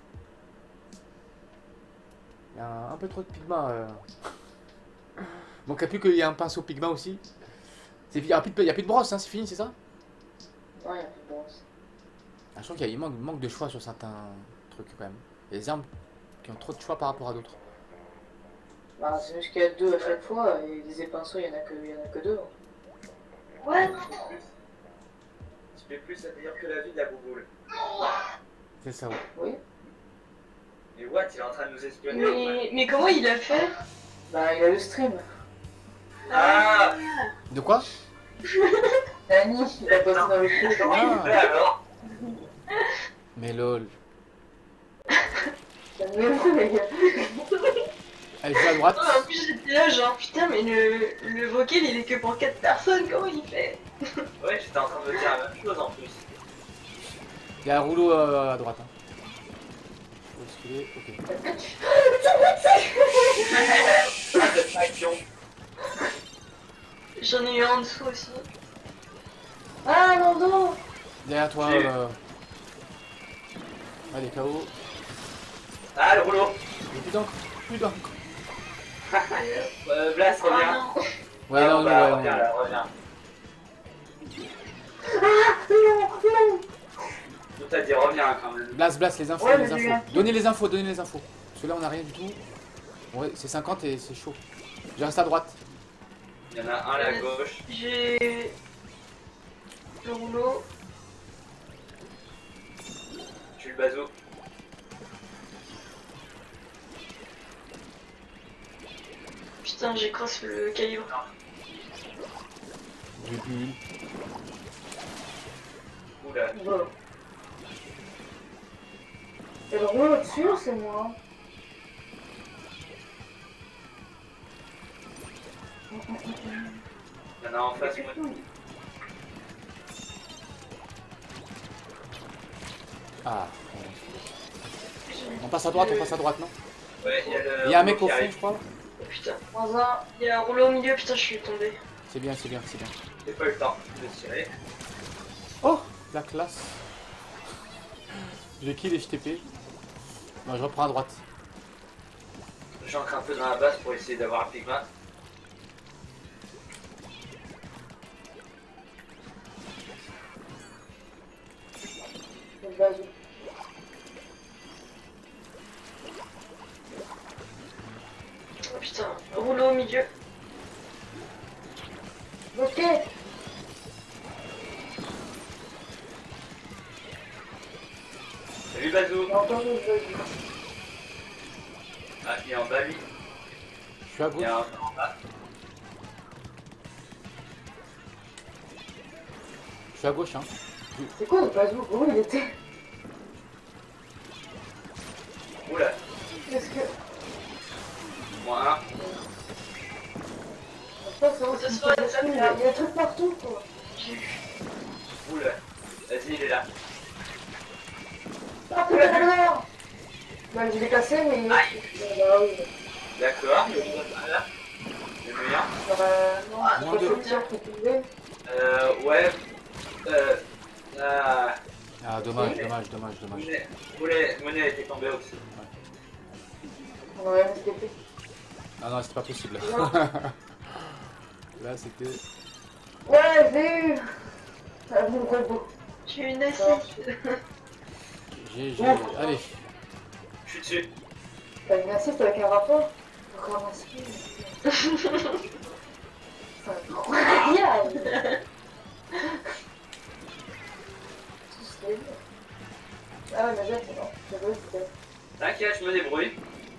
Il y a un peu trop de Pigma. Bon, qu'il n'y a plus qu'il y a un pinceau Pigma aussi. Il n'y a plus de brosse, hein, c'est fini, c'est ça? Ouais, il y a plus de brosse. Ah, je trouve qu'il manque de choix sur certains trucs quand même. Il y a des armes qui ont trop de choix par rapport à d'autres. Bah, c'est juste qu'il y a 2 à chaque fois, et les pinceaux, il y en a que 2. Ouais. Tu fais plus à dire que la vie de la bouboule. C'est ça, ouais. Oui. Et what, il est en train de nous espionner ou quoi? Mais comment il a fait? Bah, il a le stream. Ah, De quoi? Nani, il a posté dans le stream. comment il fait alors? Mais lol. Calmez-vous, les gars. Allez, je vais à droite. En plus j'étais là genre putain mais le vocal il est que pour 4 personnes, comment il fait? Ouais, j'étais en train de me dire la même chose en plus. Il y a un rouleau à droite. Hein. Où est-ce qu'il est? Ok. Ah, cette action. J'en ai eu un en dessous aussi. Ah, Nando. Derrière toi. J'ai- Allez, KO. Ah, le rouleau. Il plus d'encre. Plus d'encre. Blas, Ah reviens. non. Ouais, non, bah, ouais, reviens ouais. là, reviens. Non. On t'a dit reviens quand même. Blas, les infos, Ouais, les mais j'ai eu infos. un- Donnez les infos. Parce que là, on a rien du tout. Ouais, c'est 50 et c'est chaud. Je reste à droite. Il y en a un à la gauche. J'ai le rouleau. Je suis le bazou. Putain j'écrase le calibre. J'ai plus. Oula. Bon. Et le rouleau au-dessus, c'est moi. Il y en a en face, moi. Ah. On passe à droite, non? Ouais, il y a le. Il y a un mec rouleau au qui fond, arrive. je crois. Oh putain. Dans un. Il y a un rouleau au milieu, putain je suis tombée. C'est bien, c'est bien, c'est bien. J'ai pas eu le temps de tirer. Oh, la classe. J'ai kill et je TP. Non, je reprends à droite. J'ancre un peu dans la base pour essayer d'avoir un pigma. Le bazou. Oh putain, rouleau au milieu. Ok. Salut bazou. J'ai entendu le bazou. Ah, il est en bas lui. Je suis à Il gauche. y a un en bas. Je suis à gauche, hein. C'est quoi le bazou? Où il était? Oula. Est-ce que. Moins un. Je pense que Ce c'est soir, il y a des trucs partout, quoi. J'ai eu. Oula. Vas-y, il est là. Ah putain d'honneur. Bah je l'ai cassé mais... Aïe. Bah oui. D'accord. Le là. Le meilleur. Non, Ah, moins c'est deux. pas le tir qui est tombé. Ouais. Ah. Ah, dommage. Monet était tombé aussi. On aurait escapé. Ah non, c'était pas possible. Là, c'était... Ouais, j'ai eu. Ah, mon robot. J'ai eu une assise. GG. Allez. Je suis dessus. T'as une assiste avec un rapport? Encore un assiste. C'est incroyable. Ah ouais, mais j'ai c'est bon. C'est bon, peut-être. T'inquiète, je me débrouille.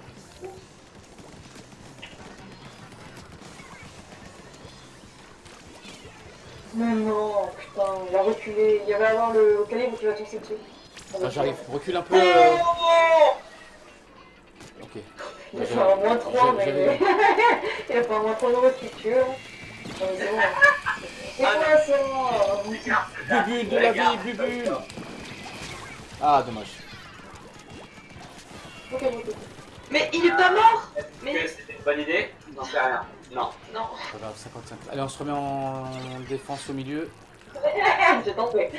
Mais non, putain, il a reculé. Il y avait avant le calibre qui va tomber dessus. Ah, j'arrive. Recule un peu. Ok. Il a fait un moins 3, mais j'avais- il a fait un moins 3 euros si tu veux. Non, mais c'est bon. C'est quoi ça? Bubule de la vie, bubule. Ah, dommage. Ok, ok. Mais il est pas mort. Est-ce Mais que c'était une bonne idée? J'en sais rien. Non. non. Pas grave, 55. Allez, on se remet en défense au milieu. J'ai tenté.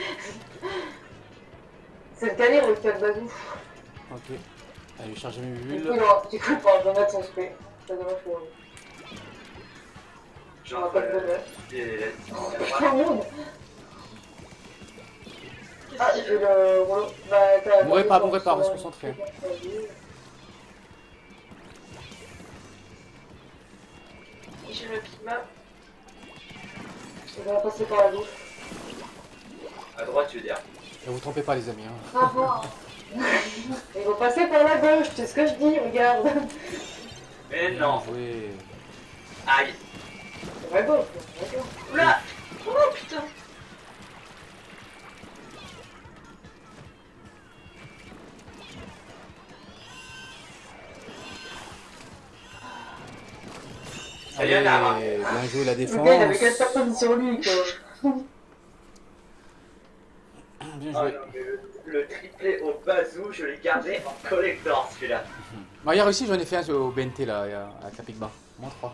C'est le calibre qui a le bazou. Ok. Allez, je vais charger mes Du bulles. coup, non, du coup, il faut en mettre son spray. C'est dommage pour lui. Genre, pas de bonheur. Tout le monde. Ah, j'ai le rouleau. Bah, t'as. Mourrez pas, reste concentré. J'ai le pigma. On va passer par la gauche. À droite, tu veux dire. Ne vous trompez pas, les amis. Hein. Ah bon. Ils vont passer par la gauche, c'est ce que je dis, regarde. Mais Bien non. joué. Aïe. C'est la gauche, c'est la gauche. Oula. Oh putain. Ça y est, là. Allez, bien joué la Le défense. gars, il avait 4 personnes sur lui, quoi. Bien Ah joué. non, mais le triplé au bazou, je l'ai gardé en collector celui-là. Bah, hier aussi, j'en ai fait un au BNT là, avec la Pigma. Moins 3.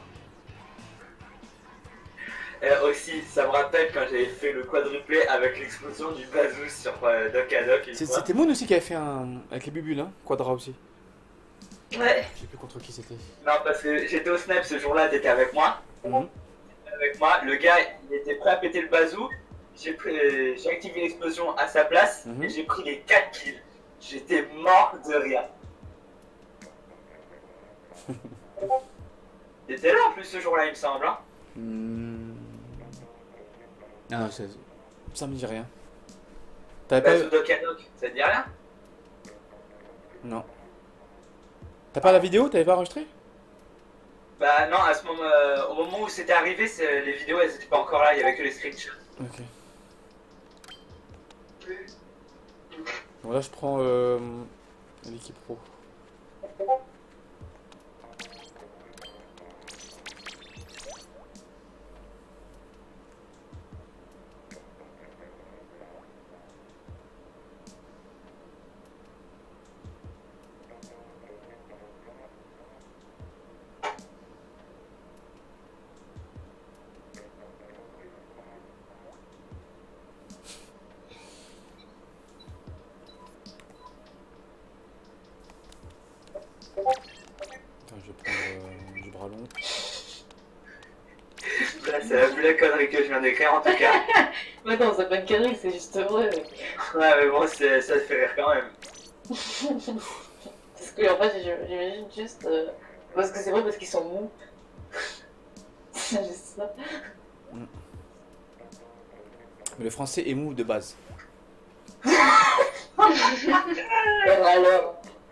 Et aussi, ça me rappelle quand j'avais fait le quadruplé avec l'explosion du bazou sur Doc Haddock une fois. C'était Moon aussi qui avait fait un. Avec les bubules, hein. Quadra aussi. Ouais. Je sais plus contre qui c'était. Non, parce que j'étais au snap ce jour-là, t'étais avec moi. Mhm. Avec moi, le gars, il était prêt à péter le bazou. J'ai activé l'explosion à sa place Mhm. et j'ai pris les 4 kills. J'étais mort de rire. T'étais là en plus ce jour-là, il me semble. Hein. Ah non, ça me dit rien. T'avais pas. Bazou Doc Haddock, ça te dit rien? Non. T'as pas la vidéo? T'avais pas enregistré? Bah non, à ce moment, au moment où c'était arrivé, les vidéos elles étaient pas encore là, il y avait que les screenshots. Ok. Bon là je prends l'équipe pro. Attends, je vais prendre du bras long. Là, c'est la connerie que je viens d'écrire en tout cas. Mais non, c'est pas une connerie, c'est juste vrai. Mec. Ouais, mais bon, ça te fait rire quand même. Parce que en fait, j'imagine juste. Parce que c'est vrai, parce qu'ils sont mous. C'est juste ça. Mais le français est mou de base. Alors.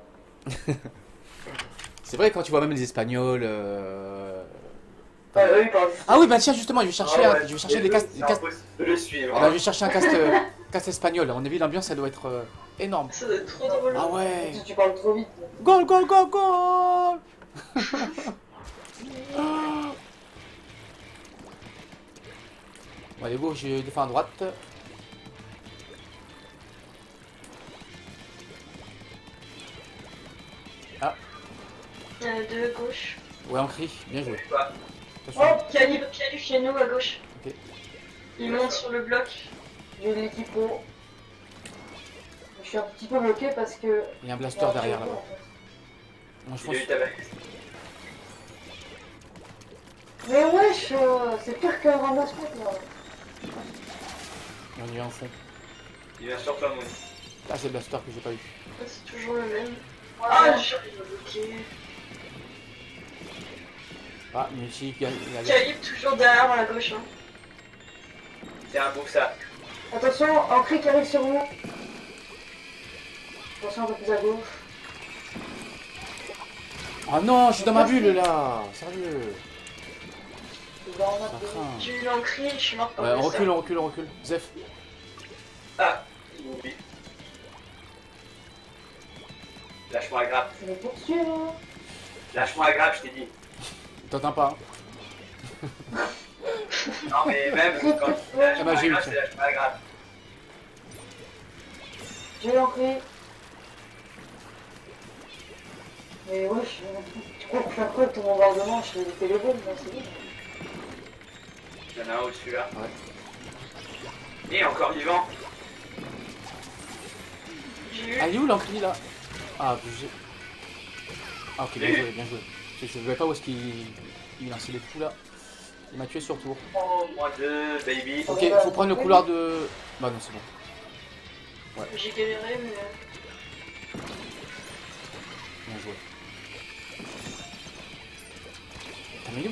C'est vrai quand tu vois même les Espagnols. Eux, ils parlent. Ah oui bah tiens justement je vais chercher, Ah ouais, je vais chercher et des eux, castes. c'est impossible de le suivre. Ah bah, je vais chercher un cast espagnol. On a vu l'ambiance, ça doit être énorme. Ça doit être trop drôle. Ah ouais. Tu parles trop vite. Goal, goal, goal, goal. Bon allez go, je défends à droite. De gauche. Ouais on crie, bien joué. Quoi? Attention. Oh, calibre chez nous à gauche. Ok. Il monte sur le bloc. J'ai l'équipe pro. Je suis un petit peu bloqué parce que. Il y a un blaster derrière là-bas. Moi je Il fonce. a eu ta balle. Mais wesh, c'est pire qu'un ramasse-mec là. On y est en fond. Il vient sur toi, Moon. Ah c'est le blaster que j'ai pas eu. C'est toujours le même. Ah, Ah, j'arrive à bloquer. Ah Multi, il y a. Calibre toujours derrière à la gauche. Hein. C'est un beau ça. Attention, un cri qui arrive sur nous. Attention un peu plus à gauche. Oh non, je suis dans ma bulle là. Sérieux. C'est dans ma Ça bulle. craint. J'ai eu l'encri, je suis mort par Ouais, on ça. recule, on recule, on recule. Zef. Ah, oui. Lâche-moi la grappe. C'est les poursuivre. Lâche-moi la grappe, je t'ai dit. T'entends pas. Non, mais même quand tu lâches Ah bah, la j'ai eu, grappe, tiens. c'est lâche-moi la grappe. J'ai l'entrée. Mais wesh, tu crois qu'on fait quoi avec ton bombardement? Je fais des télébombes, là, c'est bon. Il y en a un au-dessus là. Et encore vivant. J'ai eu. Ah, il est où l'encli là? Ah, j'ai. Ah, ok, bien joué, bien joué. Je ne savais pas où est-ce qu'il lançait les coups là. Il m'a tué sur tour. Oh, -2, baby. Ok, faut prendre le couloir de. Bah non, c'est bon. J'ai galéré, mais. Bien joué. T'as mis où?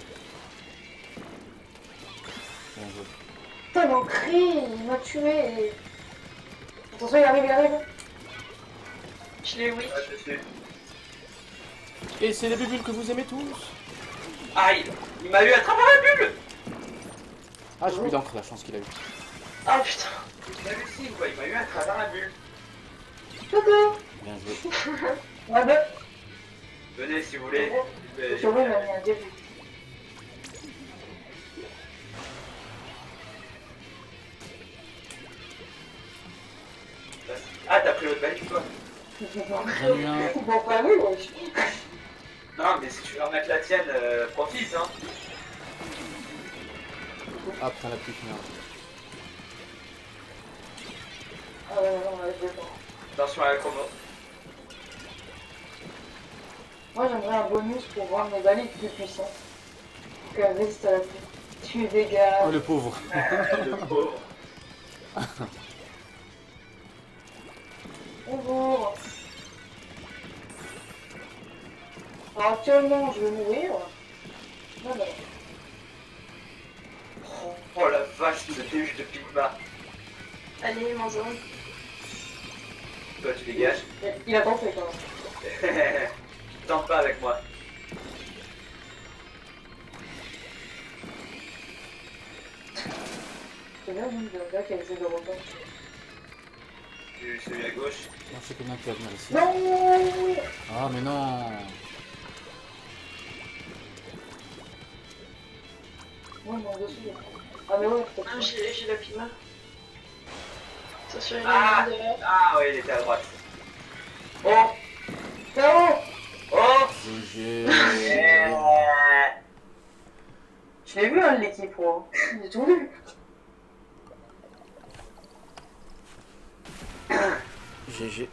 Bien joué. Putain, l'encri, il m'a tué. Attention, il arrive, il arrive. Je l'ai oui. Ah, je suis. Et c'est les bulles que vous aimez tous. Aïe, il m'a eu à travers la bulle. Ah, j'ai plus d'encre, la chance qu'il a eu. Ah putain. Il m'a eu ici, quoi, il m'a eu à travers la bulle. Coucou. Bien joué. Ouais, bah. Venez si vous voulez. Je vois, il m'a mis un début. Ah, t'as pris l'autre balle, quoi. J'en ai eu un. Bon, pas oui, wesh. Non, mais si tu veux remettre la tienne, profite, hein. Ah, putain, la petite merde. Ah ouais, non, je vais pas. Attention à la chrono. Moi, j'aimerais un bonus pour rendre mes balles plus puissantes. Qu'elle résiste à la pluie. Tu Oh, dégages. le pauvre. Le pauvre. Bonjour. Alors, actuellement, je vais mourir. Non, non. Oh la vache, ce déluge de Pigma. Allez, Manzon. Toi, tu dégages. Il a tenté quand même. Tente pas avec moi. C'est bien, lui, le gars qui a essayé de reprendre. J'ai eu celui à gauche. Non, je sais combien tu vas venir ici. Non. Ah, mais non. Moi, je m'en dessus. Ah, mais ouais, peut-être. Ah, j'ai la pima. Attention, il y Ah. a une derrière. Ah ouais, il était à droite. Oh. Non. Oh. GG. Je l'ai vu, hein, l'équipe pro. J'ai tout vu. GG.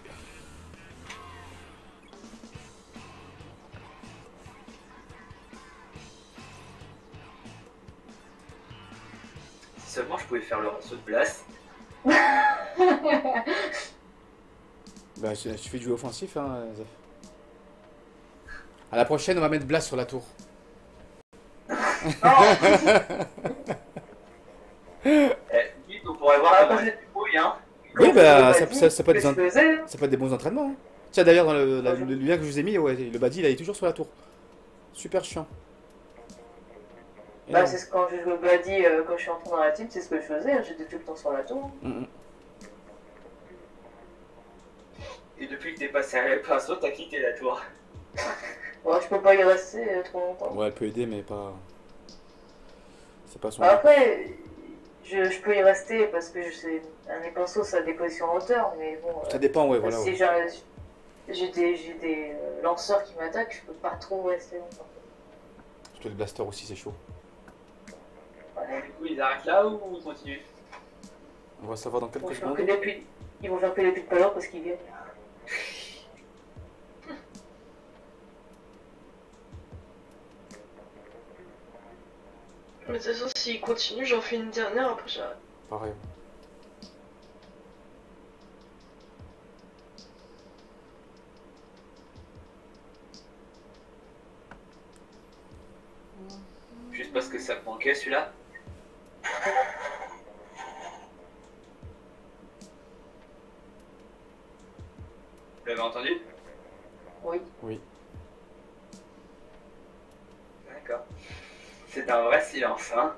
Si seulement je pouvais faire le saut de place. Bah, il suffit de jouer offensif, hein, Zef. À la prochaine, on va mettre Blast sur la tour. Vite, on pourrait voir Ah, comment parce il brouille, hein. Oui, bah, Ça ça peut être se faisait, hein. ça peut être des bons entraînements. Hein. Tiens, d'ailleurs, dans le lien que je vous ai mis, ouais, le badi, il est toujours sur la tour. Super chiant. Bah, c'est ce quand je jouais au Buddy, quand je suis entré dans la team, c'est ce que je faisais, hein, j'étais tout le temps sur la tour. Et depuis que t'es passé à pinceau, t'as quitté la tour. Bon, je peux pas y rester trop longtemps. Ouais, elle peut aider, mais pas. C'est pas son. Bah, après, je peux y rester parce que je sais, un épinceau ça a des positions en hauteur, mais bon. Ça dépend, ouais, voilà. Si Ouais. j'ai des lanceurs qui m'attaquent, je peux pas trop rester longtemps. Parce que le blaster aussi, c'est chaud. Bon, du coup, ils arrêtent là ou ils continuent? On va savoir dans Ils quelques vont faire secondes. que des putes. Ils vont faire que des putes tout à l'heure parce qu'ils viennent. Mais de toute façon, s'il continue, j'en fais une dernière, après j'arrête. Pareil. Juste parce que ça me manquait celui-là. Vous l'avez entendu? Oui. Oui. D'accord. C'est un vrai silence, hein.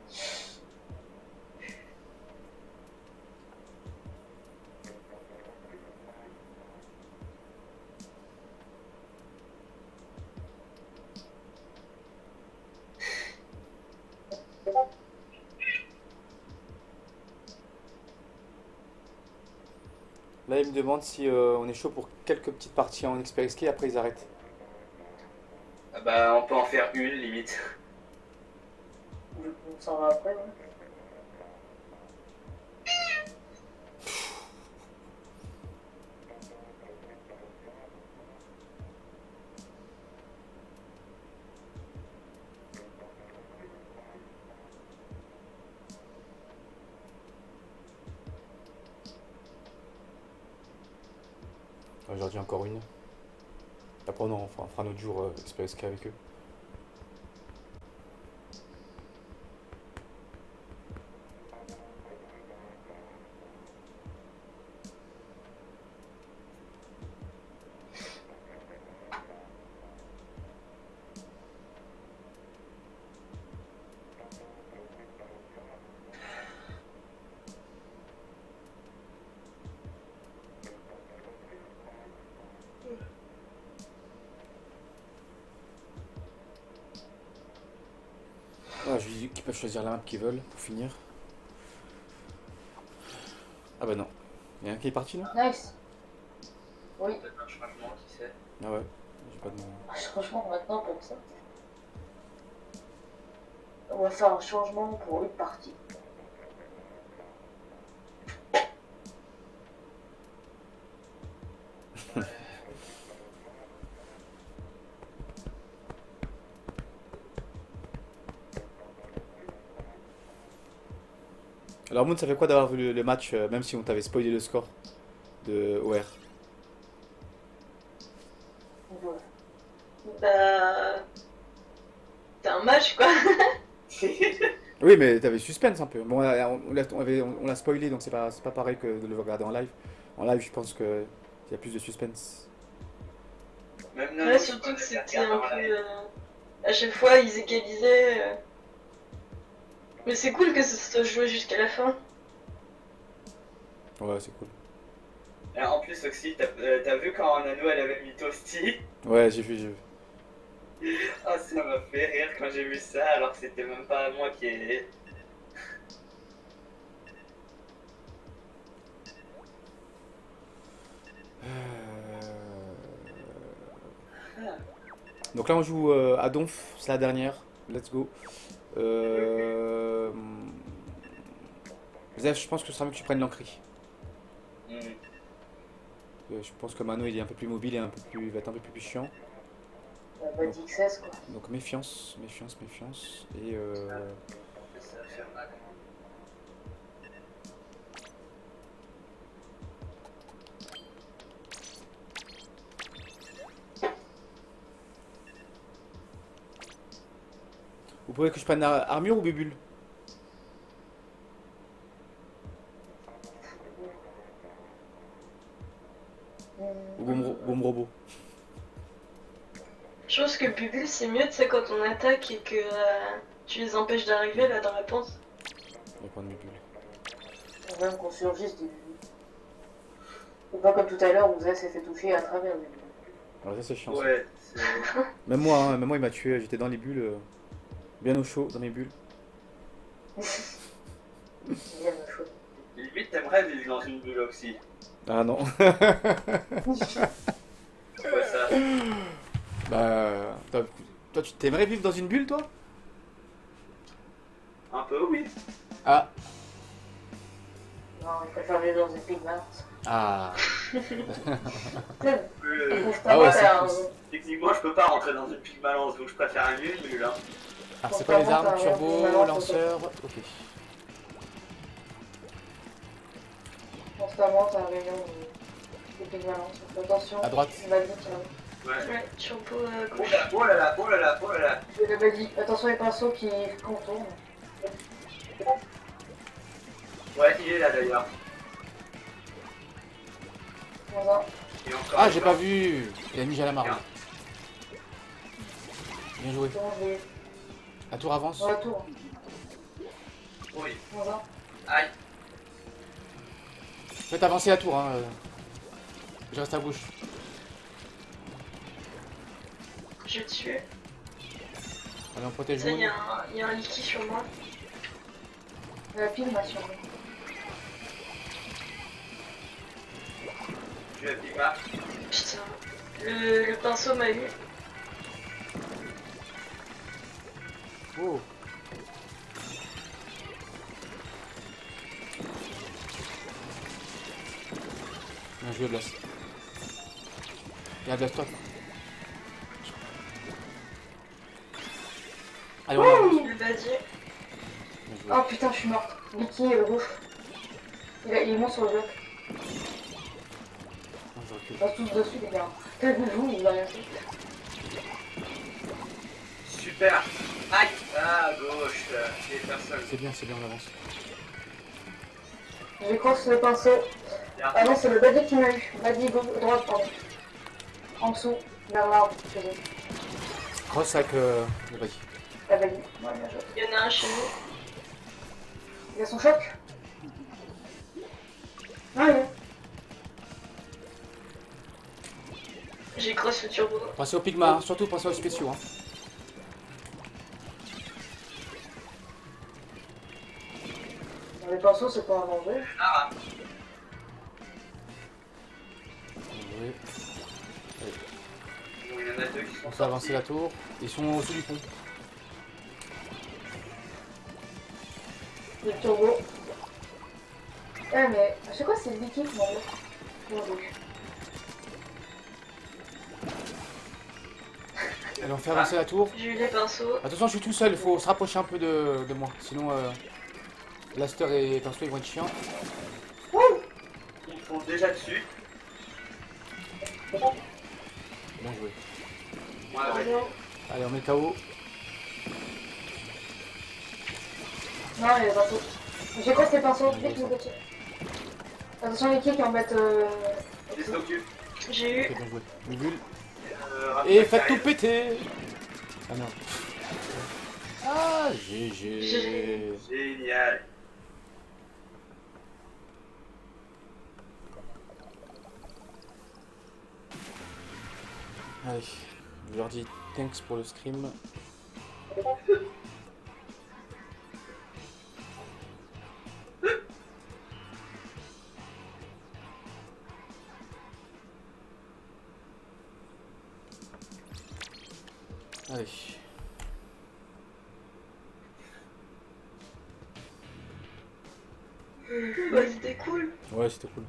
Là, il me demande si on est chaud pour quelques petites parties en XP, après ils arrêtent. Ah bah, on peut en faire une, limite. Du coup, on s'en va après. Ouais. Enfin, j'en dis encore une. Après, on fera un autre jour XPSK avec eux. Ah, je lui dis qu'ils peuvent choisir la map qu'ils veulent pour finir. Ah bah non. Il y a un qui est parti là? Nice. Oui. Peut-être un changement, qui sait. Ah ouais. J'ai pas de... Un changement maintenant pour ça. On va faire un changement pour une partie. Alors Moon, ça fait quoi d'avoir vu le match, même si on t'avait spoilé le score de OR? Voilà. Bah. C'est un match quoi. Oui, mais t'avais suspense un peu. Bon, on l'a spoilé, donc c'est pas pareil que de le regarder en live. En live, je pense qu'il y a plus de suspense. Même nous, Ouais, surtout que c'était un peu. À chaque fois, ils égalisaient. Mais c'est cool que ça se joué jusqu'à la fin. Ouais, c'est cool. Et en plus, Oxy, t'as vu quand Nano elle avait mis Toasty? Ouais, j'ai vu. Ah, ça m'a fait rire quand j'ai vu ça, alors que c'était même pas moi qui ai. Donc là, on joue à Donf, c'est la dernière. Let's go. Zef, je pense que ce sera mieux que tu prennes l'Ancri. Je pense que Mano il est un peu plus mobile et il va être un peu plus chiant. Bah, d'XS quoi. Donc méfiance. Et Ça va faire mal. vous pouvez que je prenne armure ou bubule? Ou bombe robot? Je pense que Bubule c'est mieux, tu sais, quand on attaque et que tu les empêches d'arriver là dans la pente. Je vais prendre bubule. On veut même qu'on surgisse du. Et pas comme tout à l'heure où Zé s'est fait toucher à travers lui. Alors ça c'est chiant. Ça. Ouais, Même moi il m'a tué, j'étais dans les bulles, bien au chaud dans mes bulles. Bien le choix. limite t'aimerais vivre dans une bulle aussi. Ah non. Pourquoi ça? Bah, toi tu t'aimerais vivre dans une bulle toi? Un peu, oui. Ah. Non, il préfère vivre dans une pigmente. Ah. Ah ouais, Techniquement, je peux pas rentrer dans une pile balance, donc je préfère un nul, hein. Ah, c'est quoi les armes? Turbo, lanceur, ok. Constamment, t'as un rayon de pigmente. Attention, À droite. il m'a dit tiens. Ouais. Ouais, turbo Oh gauche. là, oh là là, oh là là, oh là là. Je l'avais dit, attention les pinceaux qui contournent. Ouais, il est là d'ailleurs. Voilà. Et encore Ah, une j'ai fois. pas vu. Il a mis à la marge. Bien joué. Donc, je vais La tour avance. dans la tour. Oui. Voilà. Aïe. Faites avancer la tour, hein. Je reste à gauche. Je tue. Allez, on protège Ça, il y, jaune. y a un liquide sur moi. La pile m'a survécu. Je vais Pima. Putain. Le pinceau m'a eu. Oh. Bien joué, Blast. Il y a de la stock. Allez, on avance. Le basier. Bien joué. Oh putain, je suis morte. Mickey rouge. Il est mort sur le bloc. Non, je recule. passe tous dessus, les gars. Calmez-vous, il va rien faire. Super. Aïe. Ah, à gauche. Et personne. C'est bien, on avance. Je crosse le pinceau. Ah non, c'est le badi qui m'a eu. Badi droite, pardon. En dessous, vers l'arbre, chez eux. Cross avec le badi. La badi. Ouais, bien joué. Il y en a un chez nous. Il a son choc. Ah oui. J'ai cross le turbo. Pensez au Pigma, hein, surtout pensez aux spéciaux. Hein. Les pinceaux, c'est pas un danger. Ah, Oui. bon, il y en a deux qui sont On fait avancer la tour. Ils sont au-dessus du pont. Le turbo. Eh mais, à chaque fois c'est le liquide, mon dieu. Mon dieu. Allez, on fait avancer la tour. J'ai eu les pinceaux. Attention, je suis tout seul, il faut se rapprocher un peu de moi. Sinon, Laster et Pinceau ils vont être chiants. Ils font déjà dessus. Bien joué. Ouais. Allez, on met KO. Non, il y a les pinceaux. J'ai crossé les pinceaux, vite mon petit. Attention les kicks en mettent... Les s'occupent. J'ai eu. Ok, bien joué. Mugul. Et faites tout péter. Ah non. Ah, GG. Génial. Allez, je leur dis thanks pour le scrim. Allez. Bah, c'était cool. Ouais, c'était cool.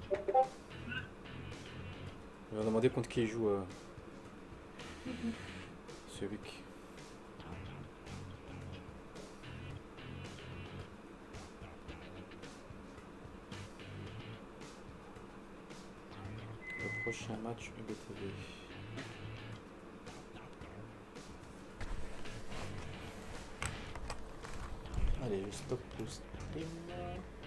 Je vais demander contre qui il joue. Ce Luc. Le prochain match UBTV. Allez, je stoppe le stream.